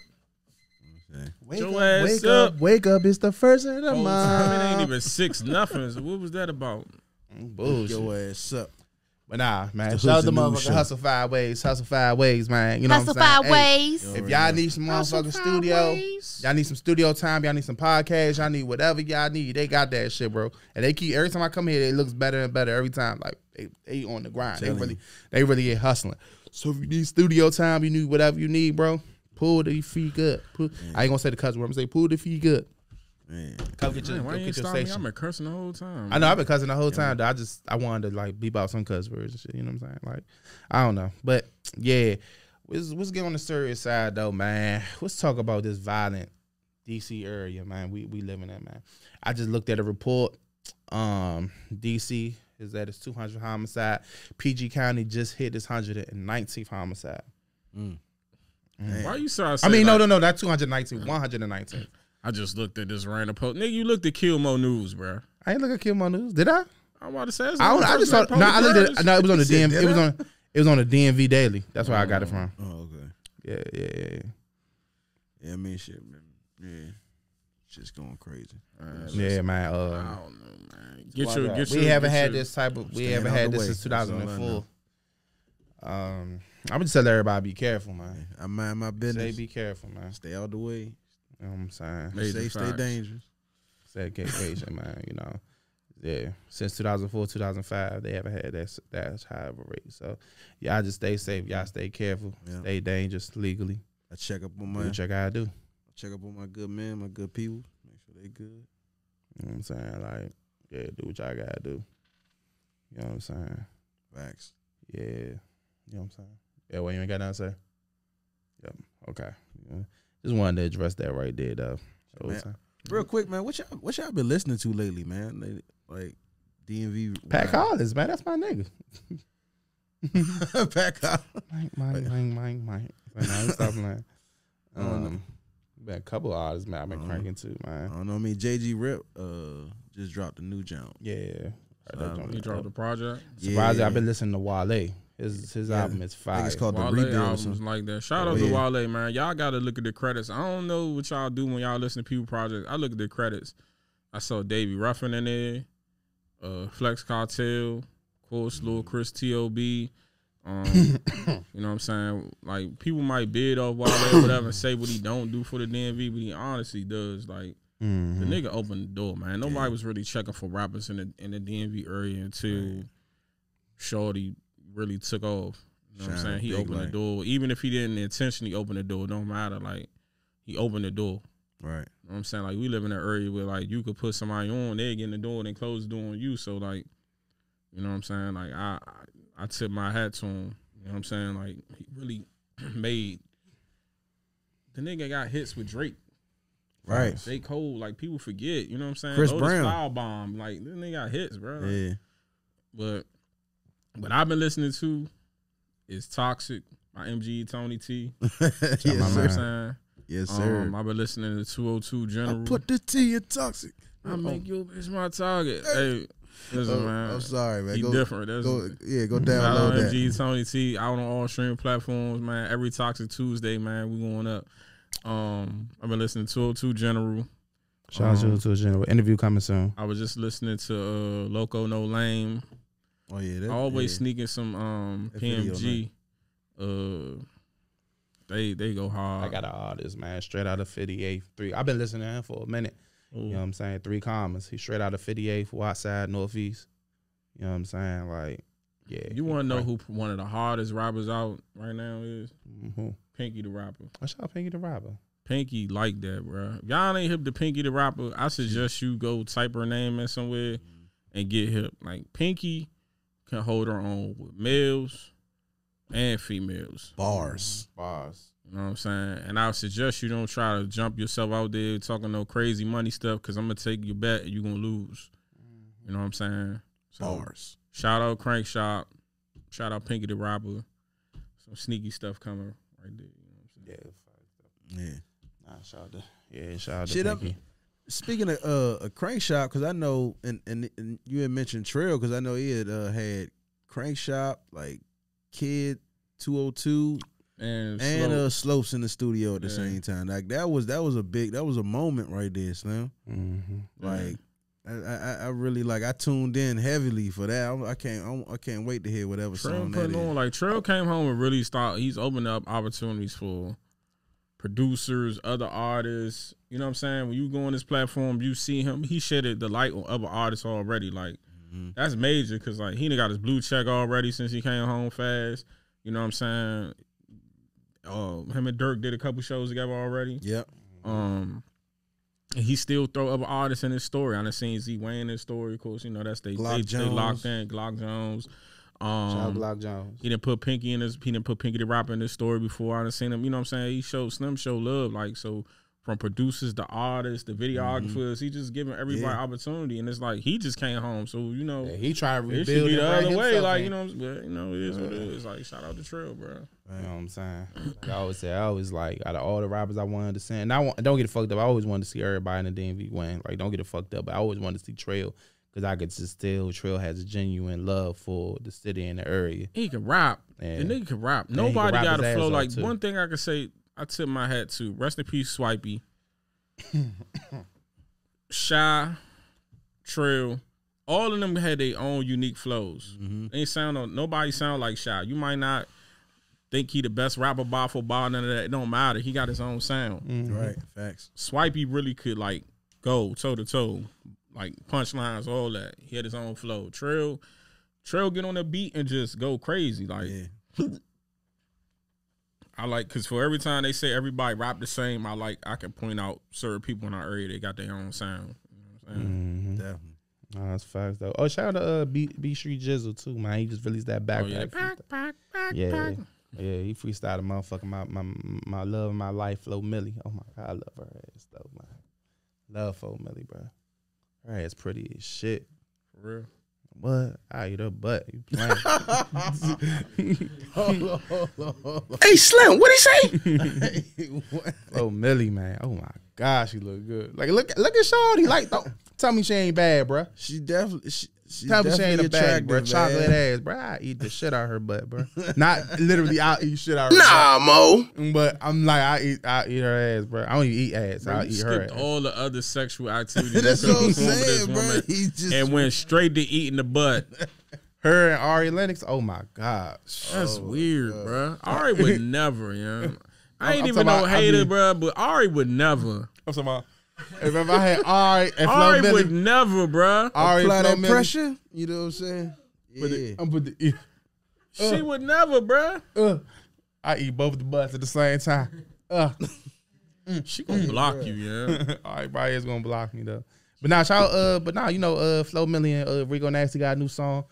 Wake Your up, ass wake up. up, wake up. It's the first of the Whole time it ain't month. even six nothing. So what was that about? Bullshit. Your ass up. But nah, man. It's Shout out the to news motherfucking show. Hustle Five Ways. Hustle Five Ways, man. You know Hustle what I'm five saying? Hey, ways. Yo, if already y'all know. need some Hustle motherfucking five studio, ways. y'all need some studio time, y'all need some podcasts, y'all need whatever y'all need. They got that shit, bro. And they keep every time I come here, it looks better and better every time. Like they, they on the grind. They Telling really, you. they really get hustling. So if you need studio time, you need whatever you need, bro. Pull the feet good. Pull, I ain't gonna say the cuss word. I'm gonna say pull the feet good. Man. Come get your, Man, why go you ain't get your stop me? I've station. been cursing the whole time. I know I've been cussing the whole time. Though. I just I wanted to like beep out some cuss words and shit. You know what I'm saying? Like I don't know, but yeah, let's, let's get on the serious side though, man. Let's talk about this violent D C area, man. We we live in that, man. I just looked at a report. Um, D C is at its two hundredth homicide. P G County just hit its one hundred nineteenth homicide. Mm. Why you sorry? I mean, no, no, no, not two hundred nineteen, one hundred nineteen. I just looked at this random post. Nigga, you looked at Kill Mo News, bro. I ain't look at Kill My News, did I? I'm about to say. that's I don't. the I just first saw. that No, I looked at. posted No, it was on the He D M. said, It was did I? on. It was on the D M V Daily. That's where I got it from. Oh, okay. Yeah, yeah, yeah. yeah. Yeah, I mean, shit, man. Yeah. Shit's going crazy. Uh, Yeah, man. I Uh, don't know, man. Get why your, not? get we your. haven't get had your- this type of. We Staying haven't out had the this way. since two thousand That's all I four. Um, I'm just telling everybody be careful, man. I mind my Say business. be careful, man. Stay out the way. You know what I'm saying? Major Stay, stay facts. dangerous. Say vacation, man. You know, yeah. Since two thousand four, two thousand five, they haven't had that that high of a rate. So y'all just stay safe. Y'all stay careful. Yeah. Stay dangerous legally. I check up on Do my what you gotta do. check up on my good men, my good people. Make sure they good. You know what I'm saying? Like, yeah, do what y'all gotta do. You know what I'm saying? Facts. Yeah. You know what I'm saying? Yeah, well, you ain't got nothing to say? Yep. Okay. Yeah. Just wanted to address that right there, though. So, Man. so- Real quick, man, what y'all what y'all been listening to lately, man? Like, like D M V. Pat Collins, man, that's my nigga. Pat Collins. Mike, Mike, Mike, Mike, Mike. But nah, I'm stop playing. I don't know. Um, been a couple of artists, man, I've been Uh-huh. cranking too, I man. don't know. I mean, J G Rip uh just dropped a new jump. Yeah. Heard that Uh, joint He was dropped dope. the project. Surprised Yeah. I've been listening to Wale. His his Yeah. album is I fire. think it's called the Wale Rebuild. or albums something. like that. Shout Oh, out to yeah. Wale, man. Y'all got to look at the credits. I don't know what y'all do when y'all listen to people projects. I look at the credits. I saw Davey Ruffin in there, uh, Flex Cartel, of course, Lil Chris T O B. Um, you know what I'm saying? Like, people might bid off Wale or whatever and say what he don't do for the D M V, but he honestly does. Like, Mhm. the nigga opened the door, man. Nobody was really checking for rappers in the in the D M V area until Shorty really took off. You know what I'm Shine saying? He big opened the light. door. Even if he didn't intentionally open the door, it don't matter. Like, he opened the door. Right. You know what I'm saying? Like, we live in an area where, like, you could put somebody on, they get in the door and then close the door on you. So, like, You know what I'm saying? Like I, I, I tip my hat to him. You know what I'm saying? Like he really made the nigga got hits with Drake. Right. J. Cole, like people forget. You know what I'm saying? Chris Lotus Brown. Foul Bomb, like this nigga got hits, bro. Like, Yeah. But what I've been listening to is Toxic by M G Tony T. yes, You know what sir. I'm saying? Yes, sir. Um, I've been listening to two oh two General. I put the T in toxic. I make your bitch my target. Hey, listen, Oh, man. I'm sorry, man. He Go, different. That's go, yeah, go Shout download out that. M G Tony T out on all streaming platforms, man. Every Toxic Tuesday, man. We going up. Um, I've been listening to two oh two General. Shout out Um, to a general interview coming soon. I was just listening to uh, Loco No Lame. Oh yeah, that, Always yeah. sneaking some um, That P M video, G. Uh, they they go hard. I got an artist, man, straight out of fifty-eighth. Three. I've been listening to him for a minute. Ooh. You know what I'm saying? Three commas. He's straight out of fifty-eighth, Wattside, Northeast. You know what I'm saying? Like, yeah. You want to know who one of the hardest rappers out right now is? Mm-hmm. Pinky the Rapper. I shout Pinky the Rapper. Pinky like that, bro. If y'all ain't hip to Pinky the Rapper, I suggest you go type her name in somewhere and get hip. Like Pinky can hold her own with males and females. Bars. Bars. You know what I'm saying? And I would suggest you don't try to jump yourself out there talking no crazy money stuff because I'm going to take your bet and you're going to lose. You know what I'm saying? So, Bars. shout out Crank Shop. Shout out Pinky the Rapper. Some sneaky stuff coming right there. You know what I'm saying? Yeah. Yeah. Nah, shout out to, yeah, shout out to Shit up. Pinky. Speaking of uh, a crank shop, because I know, and, and and you had mentioned Trail, because I know he had uh, had crank shop, like Kid two oh two, And, and Slow- uh, Slopes in the studio at the Yeah. same time. Like that was that was a big that was a moment right there, Slim. Mm-hmm. Like I, I I really like I tuned in heavily for that. I, I can't I, I can't wait to hear whatever Trail song that putting is. on like Trail came home and really started. He's opened up opportunities for producers, other artists. You know what I'm saying? When you go on this platform, you see him. He shedded the light on other artists already. Like Mhm. that's major because like he done got his blue check already since he came home fast. You know what I'm saying? Uh, him and Dirk did a couple shows together already. Yep. Um, and he still throw other artists in his story. I done seen Z Wayne in his story. Of course, you know that's they Glock they, Jones. they locked in. Glock Jones. Um, Shout out Glock Jones. he didn't put Pinky in his. He didn't put Pinky the Rapper in his story before. I done seen him. You know what I'm saying? He showed Slim show love. Like so, from producers, the artists, the videographers, he just giving everybody Yeah. opportunity. And it's like he just came home. So you know, Yeah, he trying to it rebuild should be and the bring other way. himself Like in. you know, but, you know, it is what it is. Like shout out to Trill, bro. You know what I'm saying? Like I always say, I always like out of all the rappers I wanted to see, and I want, don't get it fucked up. I always wanted to see everybody in the D M V win. Like don't get it fucked up, but I always wanted to see Trail because I could just tell Trail has a genuine love for the city and the area. He can rap. Yeah. The nigga can rap. And he can Nobody rap got his a flow. ass off, Like too. one thing I can say, I tip my hat to. Rest in peace, Swipey. Shy, Trill, all of them had their own unique flows. Mm-hmm. They ain't sound on nobody sound like Shy. You might not think he the best rapper bar for bar, none of that. It don't matter. He got his own sound. Mm-hmm. Right. Facts. Swipey really could like go toe to toe, like punchlines, all that. He had his own flow. Trill, Trill get on the beat and just go crazy. Like Yeah. I like because for every time they say everybody rap the same, I like I can point out certain people in our area they got their own sound. You know what I'm saying? Mm-hmm. Definitely. Oh, that's facts though. Oh, shout out to uh, B B Street Jizzle too, man. He just released that backpack. Oh yeah, freestyle. pack, pack, pack, Yeah, pack. yeah, he freestyled a motherfucker. My my my love, my life, Flo Millie. Oh my god, I love her ass though, man. Love Flo Millie, bro. Her ass pretty as shit. For real. What? I eat her butt. You playing? Hey, Slim, what he say? Flo Millie, man. Oh my gosh, she look good. Like look, look at Shawty. Like, don't, tell me she ain't bad, bro. She definitely. She, she Tell me she definitely ain't a bad, attractive, bro. man. Chocolate ass, bro. I eat the shit out of her butt, bro. Not literally, I eat shit out of her Nah, Mo. butt. But I'm like, I eat, I eat her ass, bro. I don't even eat ass. Bro, I you eat her skipped ass. all the other sexual activities That's that what I'm could perform with this saying, bro. woman He just and went straight to eating the butt. Her and Ari Lennox. Oh my gosh. That's Oh, weird, God. bro. Ari would never, yeah. I ain't I'm even talking no about- I hater, mean- bro, but Ari would never. I'm talking about. If I had Ari and Flo Ari Millie, would never, bro. Ari apply Flo that Millie, pressure. You know what I'm saying? put Yeah. it- I'm put the. She would never, bro. Uh, I eat both the butts at the same time. Uh, She gonna block you, yeah. everybody is gonna block me though. But now, shout, uh, but now you know, uh, Flo Millie and uh, Rico Nasty got a new song.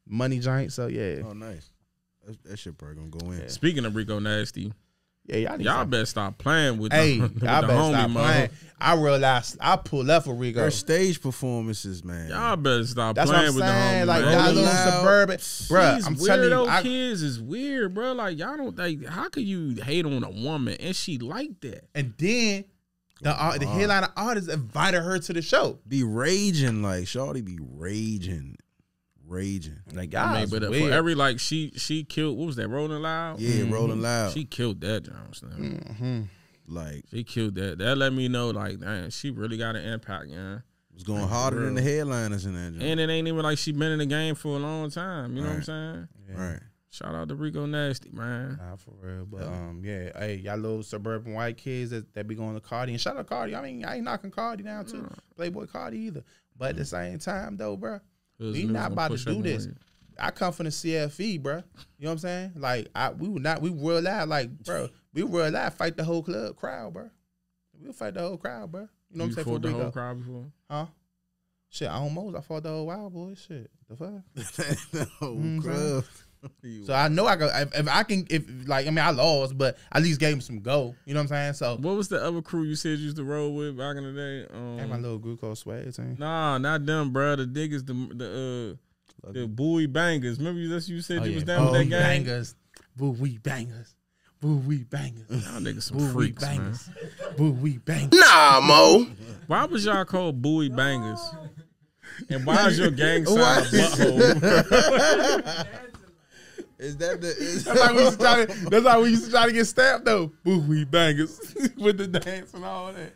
money giant. So yeah, Oh, nice. That, that shit probably gonna go in. Yeah. Speaking of Rico Nasty, yeah, y'all, need y'all some- better stop playing with Hey, the, y'all with the better homie, stop man. playing. I realized I pulled up for Rico. Her stage performances, man. Y'all better stop That's what playing I'm with saying. the homie, Like man. y'all Rolling little Loud. suburban, bruh. These I'm telling you, weirdo I, kids is weird, bro. Like y'all don't like. How could you hate on a woman and she like that? and then the uh, the on. headliner artist invited her to the show. Be raging like Shawty be raging, raging. Like I y'all, mean, is but uh, weird. for every like she she killed. What was that? Rolling Loud. Yeah, Rolling Loud. She killed that, Johnson. Mhm. like She killed that. That let me know, like, man, she really got an impact, yeah. was going harder than the headliners in that joint. And it ain't even like she been in the game for a long time. You know what I'm Right. saying? Yeah. Right. Shout out to Rico Nasty, man. Nah, for real. But um, yeah, hey, y'all little suburban white kids that, that be going to Cardi and shout out Cardi. I mean, I ain't knocking Cardi down too, Playboy Cardi either. But at the same time, though, bro, Cause we niggas not gonna about to push do up this. on you. I come from the C F E, bro. You know what I'm saying? Like, I we would not, we real loud, like, bro, we real loud, fight the whole club crowd, bro. We'll fight the whole crowd, bro. You know what I'm You saying? fought For the whole Rico, crowd before? huh? Shit, I almost, I fought the whole Wild Boys. Shit, the fuck. no, Mm, club. So I know I go if, if I can, if like I mean I lost, but I at least gave him some go. You know what I'm saying? So What was the other crew you said you used to roll with back in the day? Um, hey, my little glucose swag team. Nah, not them, bro. The niggas, the the uh, the Bowie Bangers. Remember you that's you said you was down with that gang? Bangers, boo wee bangers, boo wee bangers, Y'all niggas some boo wee freaks, man. bangers, boo wee bangers. Nah, Mo. Why was y'all called Bowie Bangers? And why is your gang sign a Why? butthole? Is that the? Is That's how we used to try to. That's how we used to try to get stamped though. Boo wee bangers with the dance and all that.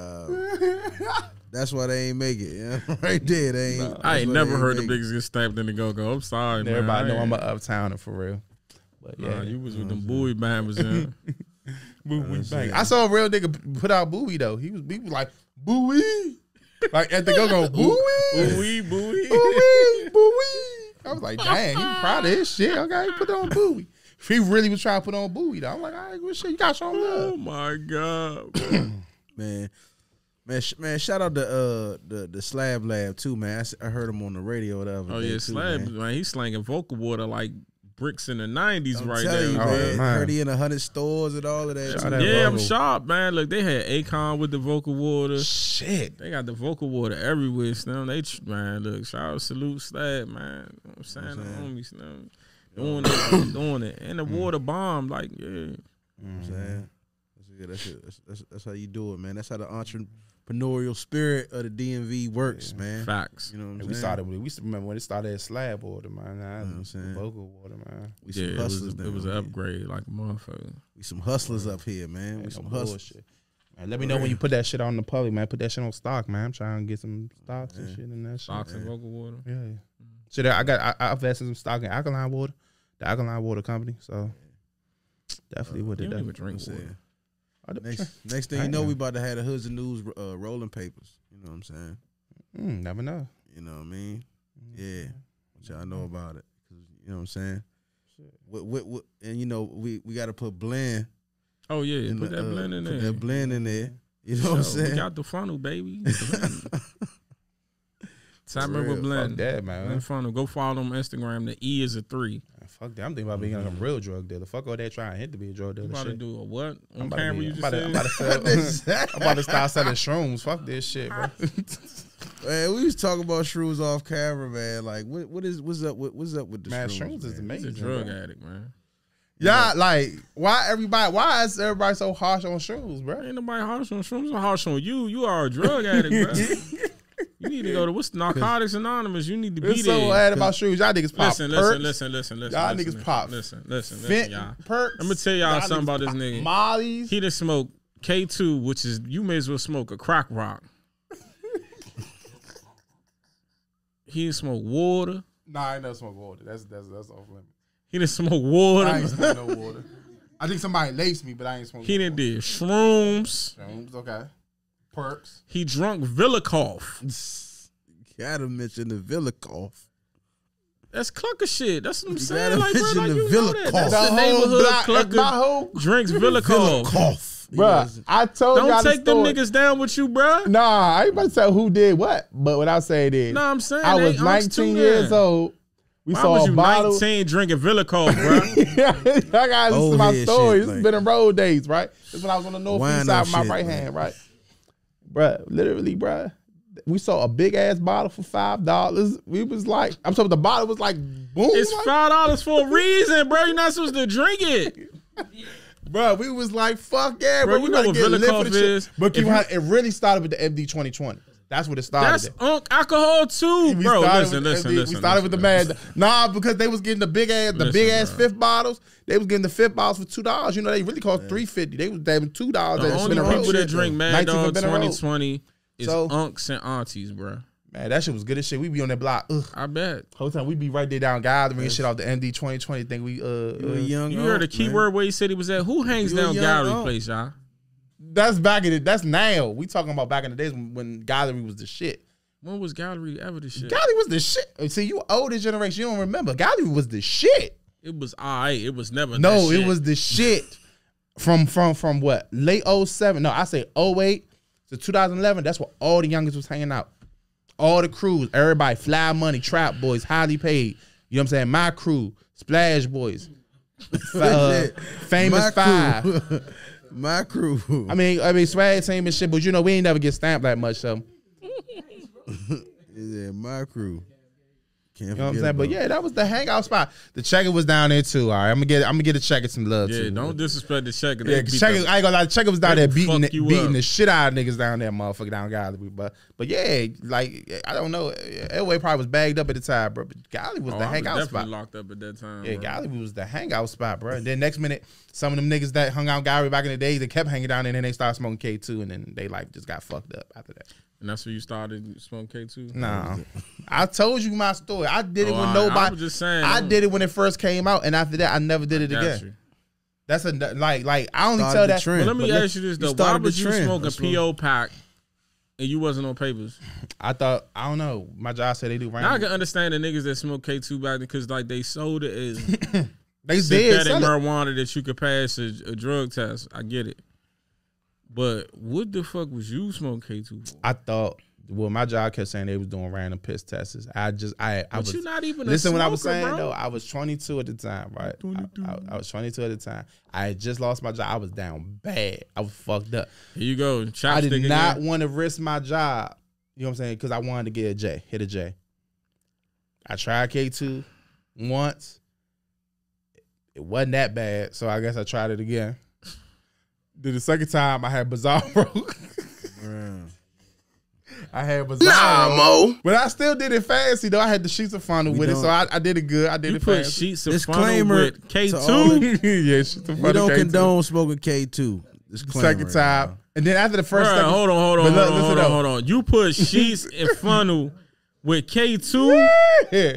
Uh, that's why they ain't make it. Yeah? Right there, they ain't. I that's ain't why never they heard ain't them make niggas get stamped in the go-go. I'm sorry, man. Everybody know I I'm ain't- an uptowner for real. But yeah, Nah, you was with them Bowie Bangers, in. boo wee bangers. I saw a real nigga put out Bowie though. He was, he was like boo wee, like at the go go boo wee. Bowie, Bowie. Bowie, Bowie. I was like, dang, he proud of his shit. Okay, put on Bowie. He really was trying to put on Bowie though. I'm like, all right, good shit. You got some Oh love. my god. man, man, sh- man. Shout out to uh the the Slab Lab too, man. I, s- I heard him on the radio the other Oh day yeah, too, Slab, man. man. He's slanging vocal water like bricks in the nineties I'm right telling you, now, Oh, man. man. man. Heard he in a hundred stores and all of that. Shout too. out. Yeah, I'm vocal. sharp, man. Look, they had Akon with the vocal water. Shit. They got the vocal water everywhere, Slim. They tr- man, look, shout out, salute, Slab, man. You know what I'm saying, the homies, Slim. Doing it, doing it, and the water bomb, like yeah. You know what I'm saying? That's, yeah, that's, it. that's, that's, that's how you do it, man. That's how the entrepreneurial spirit of the D M V works, man. Facts. You know what I'm And saying? we started with, we used to remember when it started at slab water, man. Nah, know what I'm saying? vocal water, man. We some Yeah, it was, hustlers. it down was an here. upgrade, like a motherfucker. We some hustlers up here, man. We Ain't some no hustlers. bullshit. Man, let me know when you put that shit on the public, man. Put that shit on stock, man. I'm trying to get some stocks and shit in that shit. Stocks and vocal water. Yeah. Shit, I got I, I invested some stock in Alkaline Water, the Alkaline Water Company. So definitely would You have don't even done. drink I'm water. saying. I do- Next, next thing you know, we about to have the Hoods and News uh, rolling papers. You know what I'm saying? Mm, never know. You know what I mean? Yeah. What y'all know about it? 'Cause, you know what I'm saying? What, what, what, and you know, we, we got to put blend. Oh yeah, in put the, that uh, blend in put there. that blend in there. You know what I'm So, we saying? got the funnel, baby. Tap For in with real. blend. Fuck that, man. Blend funnel. Go follow them on Instagram. The E is a three. Fuck that. I'm thinking about being a real drug dealer. Fuck all that trying to hit to be a drug You dealer. about to Shit. do a what? I'm On about to camera, be- you I'm just about to- I'm said? about to sell- I'm about to start selling shrooms. Fuck this shit, bro. Man, we was talking about shrooms off camera, man. Like, what, what is, what's up with, what's up with the Man, shrooms? shrooms is man? He's amazing. a drug bro. addict, man. Yeah, like why everybody? Why is everybody so harsh on shrooms, bro? Ain't nobody harsh on shrooms. I'm harsh on you. You are a drug addict, bro. You need to go to what's Narcotics Anonymous. You need to be It's so there. mad about shrooms. Y'all niggas pop Listen, perks. listen, listen, listen, listen. Y'all listen, niggas pop Listen, listen, listen, Fent- y'all. perks. I'ma tell y'all something niggas about this pop nigga. Molly's. He done smoked K two, which is you may as well smoke a crack rock. He done smoke water. Nah, I ain't never smoke water. That's that's that's off limit. He done smoke water. I ain't smoke no water. I think somebody laced me, but I ain't smoking. He done did shrooms. shrooms. Okay. Perks. He drunk Villikov. Gotta mention the Villikov. That's clucker shit. That's what I'm You saying. gotta Like, bro, mention like, the you know that. Villikov. That's The the, whole neighborhood block- clucker my whole- drinks Villikov. Villikov. Bruh, I told y'all Don't the take them story. niggas down with you, bruh. Nah, I ain't about to tell who did what, but without saying it, No, I'm saying I they was unks too nineteen then. years old We Why saw was a you bottle. nineteen drinking Villikov, bro? I gotta listen Old to my head story. shit, This has like- been in road days, right? This is when I was on the northeast Wino side with my shit, right man. hand, right? Bruh, literally, bruh. We saw a big ass bottle for five dollars. We was like, I'm talking the bottle was like boom. It's like, five dollars for a reason, bro. You're not supposed to drink it. Bruh, we was like, fuck yeah, Bro, bro. you We know gotta what get lit Villikov for the shit. is? But If you you- had, it really started with the M D twenty twenty. That's what it started. That's at. unk alcohol too, We bro. started Listen, with listen, M D listen. We started with the listen, mad. Nah, because they was getting the big ass, the Listen, big ass bro. fifth bottles. They was getting the fifth bottles for two dollars. You know, they really cost three fifty. They was damn two dollars. The at only Spinner people Road. that drink Mad nineteen Dog for Spinner Road. twenty twenty is So- unks and aunties, bro. Man, that shit was good as shit. We be on that block. Ugh. I bet. Whole time we be right there down gallery and shit off the M D twenty twenty. Think we uh, You a uh young You heard a unk, key man. word where he said he was at. Who hangs You a down young gallery unk. place, y'all? that's back in it. That's now. We talking about back in the days when, when gallery was the shit. When was gallery ever the shit? Gallery was the shit. See, you older generation, you don't remember. Gallery was the shit. It was alright. It was never. No, that it shit. was the shit. From from from what? Late oh seven. No, I say oh eight to two thousand eleven. That's where all the youngest was hanging out. All the crews, everybody, Fly Money, Trap Boys, Highly Paid. You know what I'm saying? My crew, Splash Boys, uh, Famous My Five. crew. My crew. I mean, I mean, swag same and shit, but you know we ain't never get stamped that much, so Yeah, my crew. Can't you know what I'm forget saying. But about yeah, that was the hangout spot. The checker was down there too. All right, I'm gonna get, I'm gonna get the checker some love Yeah, too. don't disrespect the checker. Yeah, They cause beat checker, the- I ain't gonna lie, the checker was down there will beating, fuck the, you beating up. the shit out of niggas down there, motherfucker down gallery. But, but yeah, like I don't know, Elway probably was bagged up at the time, bro. But gallery was Oh, the I was hangout definitely spot. locked up at that time. Yeah, bro. gallery was the hangout spot, bro. And then next minute, some of them niggas that hung out gallery back in the day, they kept hanging down there, and then they started smoking K two, and then they like just got fucked up after that. And that's where you started smoking K two? Nah, I told you my story. I did it Oh, when I- nobody. I was just saying. I did it when it first came out, and after that, I never did it Got again. you. That's a like, like I only Started tell the that. trend. Well, let me But ask you this you though: Why started the was you trend. smoking That's P O pack and you wasn't on papers? I thought I don't know. My job said they do. Now I Random. can understand the niggas that smoke K two back then because like they sold it as They did synthetic sell it. marijuana that you could pass a, a drug test. I get it, but what the fuck was you smoking K two for? I thought. Well, my job kept saying they was doing random piss tests. I just, I, I But was. you not even a Listen, what I was smoker, saying bro. though, I was twenty-two at the time, right? I, I, I was twenty-two at the time. I had just lost my job. I was down bad. I was fucked up. Here you go, I chopstick did not again. want to risk my job. You know what I'm saying? Because I wanted to get a J, hit a J. I tried K two once. It wasn't that bad, so I guess I tried it again. Then the second time, I had Bizarro. Yeah. I had Bizarro. Nah, Mo. But I still did it fancy though. I had the sheets of funnel We with it, don't- so I, I did it good. I did You it put fancy. sheets of Disclaimer funnel with K to all two. yeah, sheets of We funnel. don't K two. condone smoking K two. Second time, and then after the first, Bruh, second, hold on, hold on, But hold look, on, listen hold on, though. hold on. You put sheets and funnel with K two. yeah.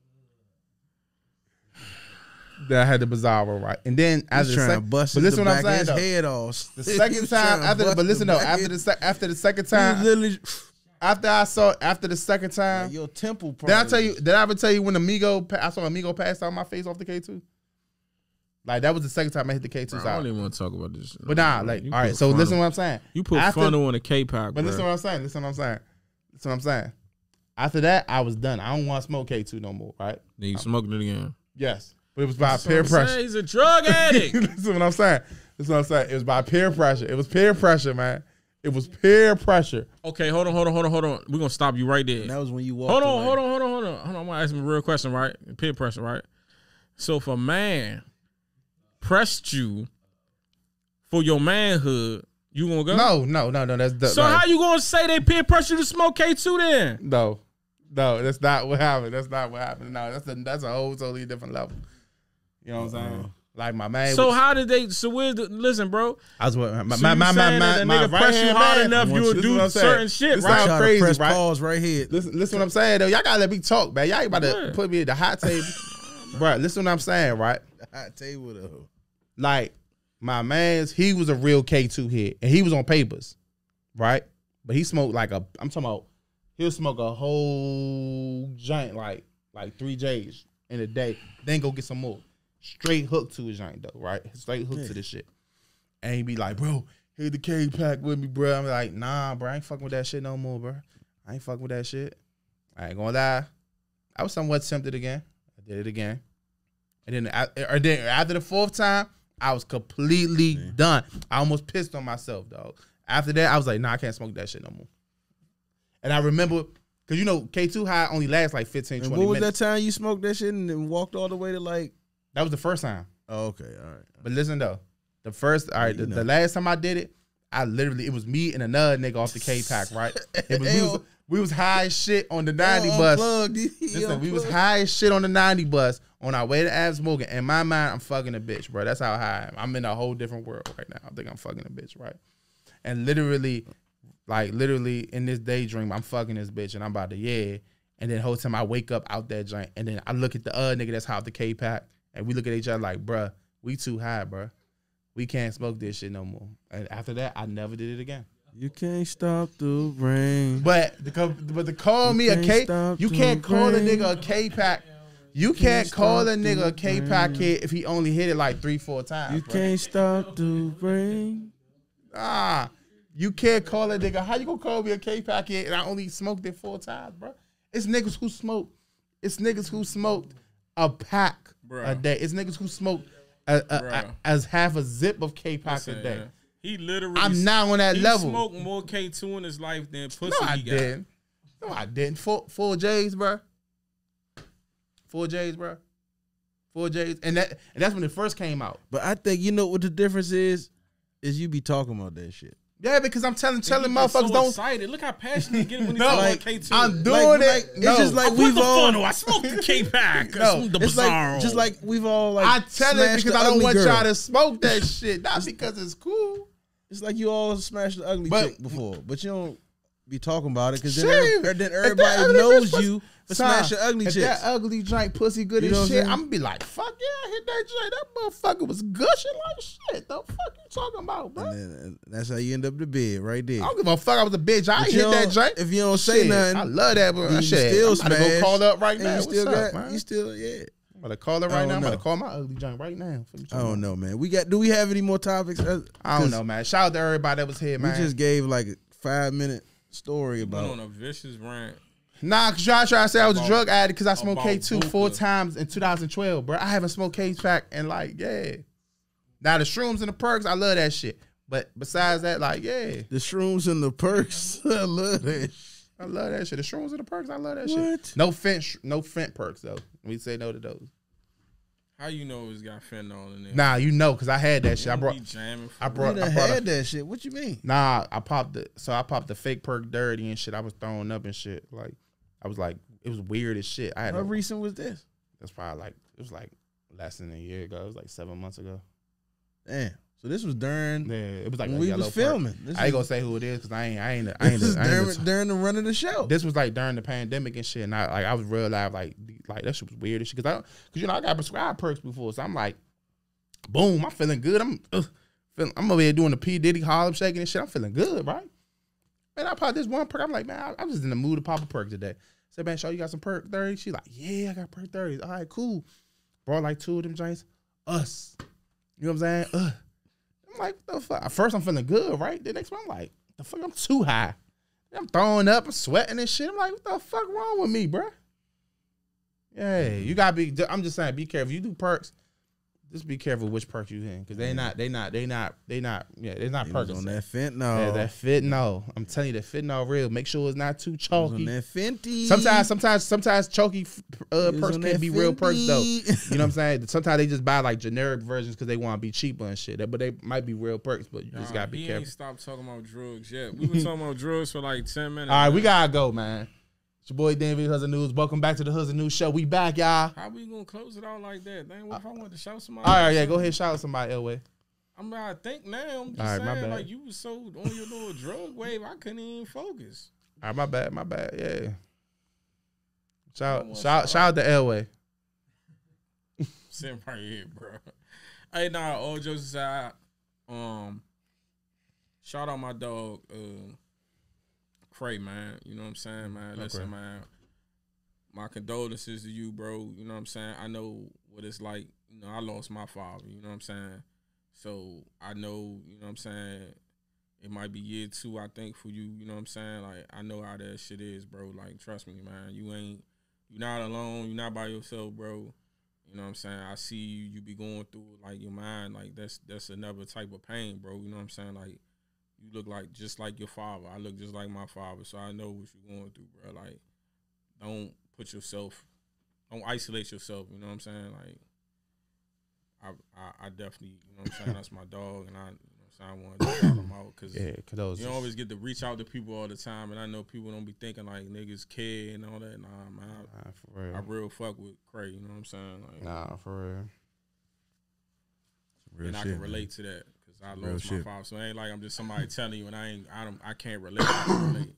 Then I had the Bizarro right, and then after He's the trying to second, bust but his listen the what I'm back saying of though. his head off. The second time after, the, but listen though, after the sec- after the second time, literally after I saw after the second time, your temple. did I tell you? Did I ever tell you when Amigo? pa- I saw Amigo pass out my face off the K two? Like that was the second time I hit the K two Bro, I side. don't even want to talk about this. But nah, like You all right. put So funnel- listen what I'm saying. You put After- funnel on a K pack, But listen what I'm saying. Listen what I'm saying. Listen what I'm saying. After that, I was done. I don't want to smoke K two no more. Right? Then you smoking it again. Yes, but it was by That's peer what I'm saying. pressure. He's a drug addict. Listen what I'm saying. Listen what I'm saying. It was by peer pressure. It was peer pressure, man. It was peer pressure. Okay, hold on, hold on, hold on, hold on. We're gonna stop you right there. And that was when you walked. Hold on, away. hold on, hold on, hold on, hold on. I'm gonna ask him a real question, right? Peer pressure, right? So if a man pressed you for your manhood, you gonna go? No, no, no, no. That's the, So like, how you gonna say they peer pressure you to smoke K two then? No, no. That's not what happened. That's not what happened. No, that's a that's a whole totally different level. You know what I'm saying? Like my man. So was, how did they? So where's the? Listen, bro. I was with my So my you my my saying my, that a my nigga press you right-hand hard man- enough, I you'll want you- do this is what I'm saying. certain shit, This right? sound Try to crazy, press right? pause right here. Listen, listen what I'm saying though. Y'all gotta let me talk, man. Y'all ain't about to Yeah. put me at the hot table, bro. Listen what I'm saying, right? Hot table though. Like my man's, he was a real K two hit, and he was on papers, right? But he smoked like a. I'm talking about. He'll smoke a whole joint, like like three J's in a day, then go get some more. Straight hook to his joint though, right? Straight hook Yeah. to this shit, and he be like, bro, hit the K pack with me, bro. I'm like, nah, bro, I ain't fucking with that shit no more, bro. I ain't fucking with that shit. I ain't gonna lie. I was somewhat tempted again. I did it again. And then, I, or then after the fourth time, I was completely Man. done. I almost pissed on myself, dog. After that, I was like, nah, I can't smoke that shit no more. And I remember, because you know, K two high only lasts like fifteen, and twenty what was minutes. that time you smoked that shit and then walked all the way to like? That was the first time. Oh, okay, all right. But listen though, the first, all right, the, the last time I did it, I literally, it was me and another nigga off the K-Pack, right? It was, we, was, we was high as shit on the ninety bus. Listen, we was high as shit on the ninety bus on our way to Abs Morgan. In my mind, I'm fucking a bitch, bro. That's how high I am. I'm in a whole different world right now. I think I'm fucking a bitch, right? And literally, like literally in this daydream, I'm fucking this bitch and I'm about to, yeah. And then the whole time I wake up out that joint and then I look at the other nigga that's out the K-Pack and we look at each other like, bruh, we too high, bruh. We can't smoke this shit no more. And after that, I never did it again. You can't stop the rain. But the but to call me a K, you can't call a nigga a K-Pack. You can't call a nigga a K-Pack kid if he only hit it like three, four times. You bro. can't stop the rain. Ah, you can't call a nigga. How you gonna call me a K-Pack kid and I only smoked it four times, bro? It's niggas who smoke. It's niggas who smoked a pack Bruh. a day. It's niggas who smoked a, a, a, as half a zip of K-Pack a day. Yeah. He literally. I'm now on that he level. He smoked more K two in his life than pussy no, I he got. Didn't. No, I didn't. Four, four J's, bro. Four J's, bro. Four J's, and that and that's when it first came out. But I think you know what the difference is. Is you be talking about that shit. Yeah, because I'm telling telling motherfuckers so don't. Excited. Look how passionate he getting when he no, talk like, about K two. I'm doing like, it. Like, no. It's just like I we've the all. funnel. I smoked the K-Pack. no, the it's like just like we've all like. I tell it because I don't want girl. y'all to smoke that shit, not because it's cool. It's like you all smashed the ugly but, chick before, but you don't be talking about it because then, shit, every, then everybody knows you for Son, smashing ugly if chicks. that ugly joint pussy good You know as what shit, I'm I'm gonna be like, fuck yeah, I hit that joint. That motherfucker was gushing like shit. The fuck you talking about, bro? And then, and that's how you end up the bed right there. I don't give a fuck. I was a bitch. I But hit that don't- joint. if you don't say Shit, nothing, I love that, but you shit, still I'm about to go smash, call up right and now. you What's still up, got, man? you still, yeah. I'm about to call her I right don't now. I'm know. about to call my ugly joint right now. I don't know, man. We got. Do we have any more topics? I don't know, man. Shout out to everybody that was here, man. We just gave like a five minute story went about. on a vicious rant. Nah, cause y'all trying to say I was About- a drug addict because I smoked about K two four Buka. times in two thousand twelve, bro. I haven't smoked K-Pack and like, yeah. Now the shrooms and the perks, I love that shit. But besides that, like, yeah, The shrooms and the perks. I love that. I love that shit. The shrooms and the perks, I love that What? shit. No fent, sh- no fent perks though. We say no to those. How you know it's got fentanyl in there? Nah, you know, cause I had that shit. I Don't brought, be jamming for I real. brought, You I done brought. had A, that shit. What you mean? nah, I popped the. So I popped the fake perk dirty and shit. I was throwing up and shit. Like, I was like, it was weird as shit. I had. How A, recent was this? that's probably like it was like less than a year ago. It was like seven months ago. Damn. So this was during Yeah, it was like when a we yellow was perk. filming. This I ain't was- gonna say who it is because I ain't, I ain't, I ain't, This is I ain't, during, the- during the run of the show. This was like during the pandemic and shit. And I like I was real live like like that shit was weird and shit because I because you know I got prescribed perks before, so I'm like, boom, I'm feeling good. I'm uh, feeling, I'm over here doing the P Diddy Harlem shaking and shit. I'm feeling good, right? Man, I popped this one perk. I'm like, man, I, I'm just in the mood to pop a perk today. Said, man, show you got some perk thirty. She like, yeah, I got perk thirties. All right, cool. Brought like two of them joints. Us, you know what I'm saying? Uh. I'm like, what the fuck? At first, I'm feeling good, right? The next one, I'm like, the fuck, I'm too high. I'm throwing up, I'm sweating and shit. I'm like, what the fuck wrong with me, bro? Yeah, you gotta be. I'm just saying, be careful. You do perks, just be careful which perks you in, because they not, they not, they not, they not. Yeah, they're not He was perks. on that fentanyl. Yeah, that fentanyl. I'm telling you, that fentanyl real. Make sure it's not too He was chalky. on that Fenty. Sometimes, sometimes, sometimes choky uh, He was perks on can't that be real perks though. Fenty. You know what I'm saying? Sometimes they just buy like generic versions because they want to be cheaper and shit. But they might be real perks, but you just Nah, gotta be he careful. ain't stopped talking about drugs yet. We were talking about drugs for like ten minutes. All right, we man. gotta go, man. It's your boy David Huzza News. Welcome back to the Huzza News Show. We back, y'all. How we gonna close it out like that? Dang, what if I wanted to shout somebody? All right, yeah, go ahead, shout out somebody, Elway. I mean, I think now. I'm just All right, my saying, bad. like you was so on your little drug wave, I couldn't even focus. All right, my bad, my bad. Yeah. Shout, Almost shout, all shout out to Elway. Sitting right here, bro. Hey, nah, all jokes aside, um, shout out my dog, uh, Cray, man. You know what I'm saying, man? Okay. Listen, man. My condolences to you, bro. You know what I'm saying? I know what it's like. You know, I lost my father. You know what I'm saying? So I know, you know what I'm saying, it might be year two, I think, for you. You know what I'm saying? Like, I know how that shit is, bro. Like, trust me, man. You ain't you're not alone. You're not by yourself, bro. You know what I'm saying? I see you. You be going through like your mind. Like that's that's another type of pain, bro. You know what I'm saying? Like you look like just like your father. I look just like my father, so I know what you're going through, bro. Like don't put yourself, don't isolate yourself. You know what I'm saying? Like I I, I definitely, you know what I'm saying? That's my dog, and I. I wanted to shout them out because yeah, you don't always get to reach out to people all the time, and I know people don't be thinking like niggas care and all that. Nah, man, I, nah, for real. I real fuck with Cray. You know what I'm saying? Like, nah, for real. Real and shit, I can relate man. to that because I Real lost shit. my father, so it ain't like I'm just somebody telling you, and I ain't, I don't, I can't relate. I can relate.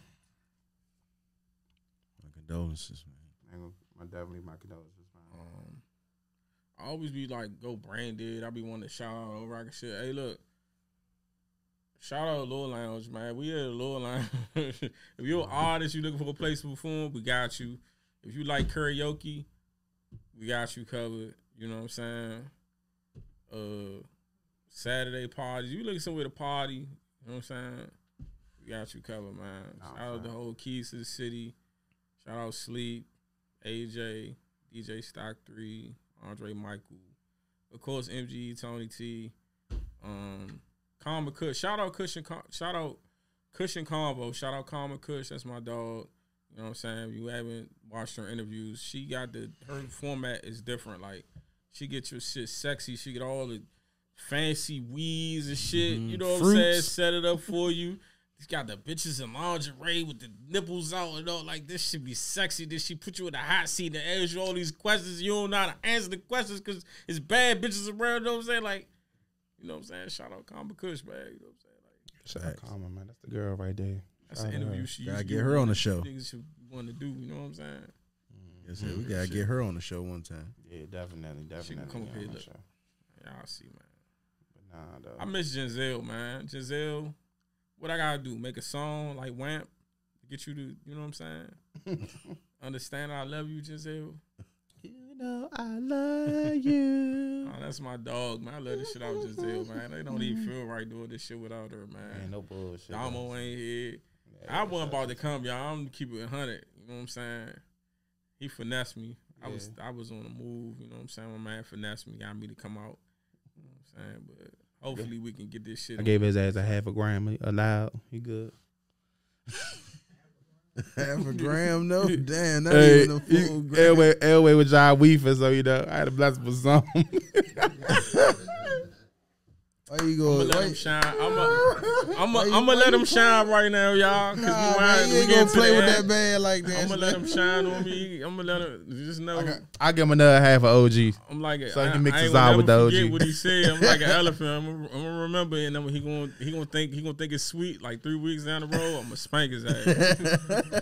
My condolences, man. My definitely my condolences, man. Um, I always be like, go brain dead. I be wanting to shout out over rock and shit. Hey, look. Shout out Lil Lounge, man. We at the Lil Lounge. If you're an artist, you looking for a place to perform, we got you. If you like karaoke, we got you covered. You know what I'm saying? Uh, Saturday parties. You looking somewhere to party, you know what I'm saying? We got you covered, man. Nah, Shout out the whole Keys to the City. Shout out Sleep, A J, D J Stock three, Andre Michael. Of course, M G E, Tony T. Um... Karma Kush, shout out Cushion, shout out Cushion Combo, shout out Karma Kush. That's my dog. You know what I'm saying? If you haven't watched her interviews, she got the her format is different. Like she get your shit sexy. She get all the fancy weeds and shit. Mm-hmm. You know what Fruits. I'm saying? Set it up for you. She's got the bitches in lingerie with the nipples out and all. Like this should be sexy. Then she put you in the hot seat and ask you all these questions. You don't know how to answer the questions because it's bad bitches around. You know what I'm saying? Like. You know what I'm saying? Shout out Karma Kush, man. You know what I'm saying? Like, shout out Karma, man. That's the girl right there. That's an interview she gotta used get to her on the show. Niggas should want to do. You know what I'm saying? Yes, sir. We gotta get her on the show one time. Yeah, definitely, definitely. She can come up here. Look. Show. Y'all see, man. But nah, though. I miss Giselle, man. Giselle, what I gotta do? Make a song like Wamp to get you to, you know what I'm saying? Understand I love you, Giselle. You know I love you. Oh, that's my dog, man. I love this shit out with Giselle, man. They don't even feel right doing this shit without her, man. Ain't no bullshit. Damo ain't here. Yeah, I wasn't about to come, y'all. I'm gonna keep it one hundred. You know what I'm saying? He finessed me. I yeah. was I was on the move. You know what I'm saying? My man finessed me, got me to come out. You know what I'm saying? But hopefully we can get this shit. I gave his ass a half a gram allowed. He good. Half a gram, no, damn, not hey, even a full gram. Elway, Elway with John Weaver, so you know I had a blessing for some. Why you go? I'm gonna let him shine. I'm gonna, I'm gonna, I'm gonna let him shine right now, y'all. Cause nah, we, man, you ain't gonna play with that band like that. I'm gonna let him shine on me. I'm gonna let him just know. I I'll give him another half of O G. I'm like, so I, he can mix I his ain't out with the O G. Forget what he said. I'm like an elephant. I'm gonna, I'm gonna remember, and then he gonna he gonna think he gonna think it's sweet. Like three weeks down the road, I'm gonna spank his ass.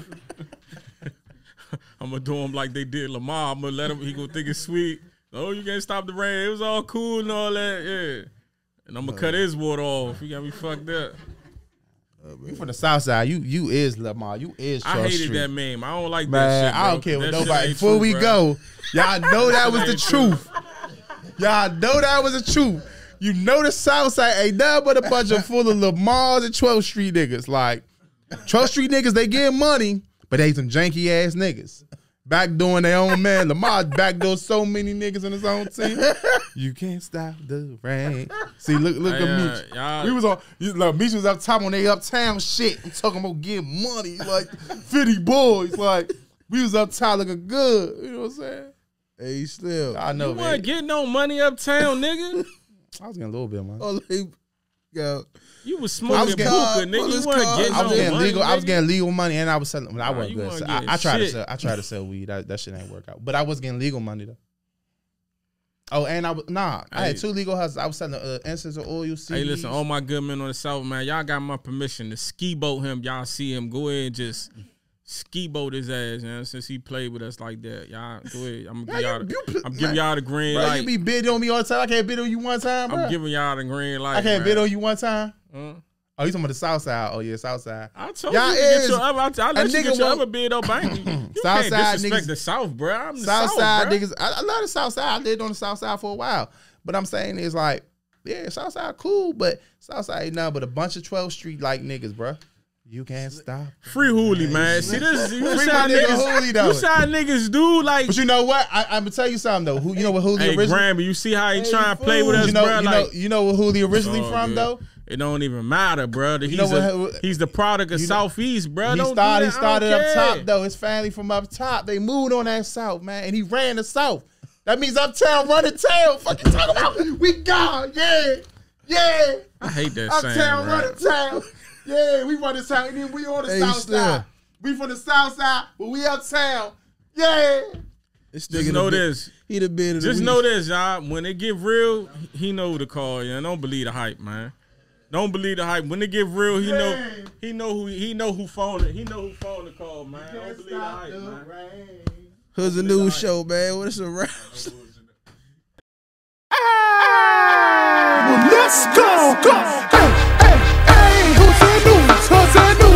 I'm gonna do him like they did Lamar. I'm gonna let him. He gonna think it's sweet. Oh, you can't stop the rain. It was all cool and all that. Yeah. And I'm gonna cut his water off. He got me fucked up. Uh, you from the south side. You you is Lamar. You is Charles I hated Street. that meme. I don't like man, that shit, bro. I don't care what that nobody. Before true, we bro. go, y'all know that was the truth. Y'all know that was the truth. You know the south side ain't nothing but a bunch of full of Lamars and twelfth Street niggas. Like twelfth Street niggas, they get money, but they some janky ass niggas. Backdooring their own man. Lamar backdoor so many niggas in his own team. You can't stop the rain. See, look, look hey, at uh, Meech. y'all, We was on. You, look, Meech was up top on they uptown shit. I'm talking about getting money like fifty boys. Like we was up top looking good. You know what I'm saying? Hey, still. I know, you man. wasn't getting no money uptown, nigga. I was getting a little bit, man. Oh, like, yo. You was I was smoking getting- hookah, nigga. You wasn't I getting I was no getting money, legal. I was nigga. getting legal money, and I was selling. I Nah, wasn't you good. wasn't So I, getting I tried to shit. sell. I tried to sell weed. That, that shit ain't work out. But I was getting legal money though. Oh, and I was nah. I had Hey. two legal hustles. I was selling uh, incense of oil. C Ds. Hey, listen, all my good men on the south, man. Y'all got my permission to ski boat him. Y'all see him. Go ahead and just ski boat his ass, man. Since he played with us like that, y'all go ahead. I'm gonna give Yeah, y'all. you- The, you pl- I'm giving man. y'all the green Bro, light. you be bidding on me all the time. I can't bid on you one time, bro. I'm giving y'all the green light. I can't man. bid on you one time. Huh? Oh, you talking about the south side? Oh yeah, south side. I told Y'all you to get is- your other. I, I a let you nigga get your won't- other bid up, bank. You, you South can't side disrespect niggas- the south, bro. I'm the South south, side bruh. niggas. I, I love the south side. I lived on the south side for a while. But I'm saying is like, yeah, south side cool, but south side ain't nothing but a bunch of twelfth Street like niggas, bro. You can't stop. Free Hooli, man. See, this is you Free see my how nigga niggas, Hooli, though. you see how niggas do like. But you know what? I, I'm gonna tell you something though. Who you know what Hooli Hey, originally? Grammy, you see how he Hey, trying to play with fool. us, You know, bro? you know, Like, you know where Hooli originally oh, from good. though? It don't even matter, bro. He's, know a, what- he's the product of you know- Southeast, bro. He Don't started. do He that. started I don't up care. top though. His family from up top. They moved on that south, man, and he ran the south. That means uptown running town. Fucking talk about we gone, yeah, yeah. I hate that saying, Uptown bro. running town, yeah. We run the town, and then we on the Hey, south Slim. side. We from the south side, but we uptown, yeah. This Just nigga know done been- this. He done been in the Just weed- know this, y'all. When it get real, he know who to call. You know, don't believe the hype, man. Don't believe the hype. When it get real, he know he know who he know who phone it. He know who phone to call, man. Don't believe the hype, man. Who's the news show, man? What is a rap? Let's go, go. Hey, hey, hey, who's the news? Who's the news?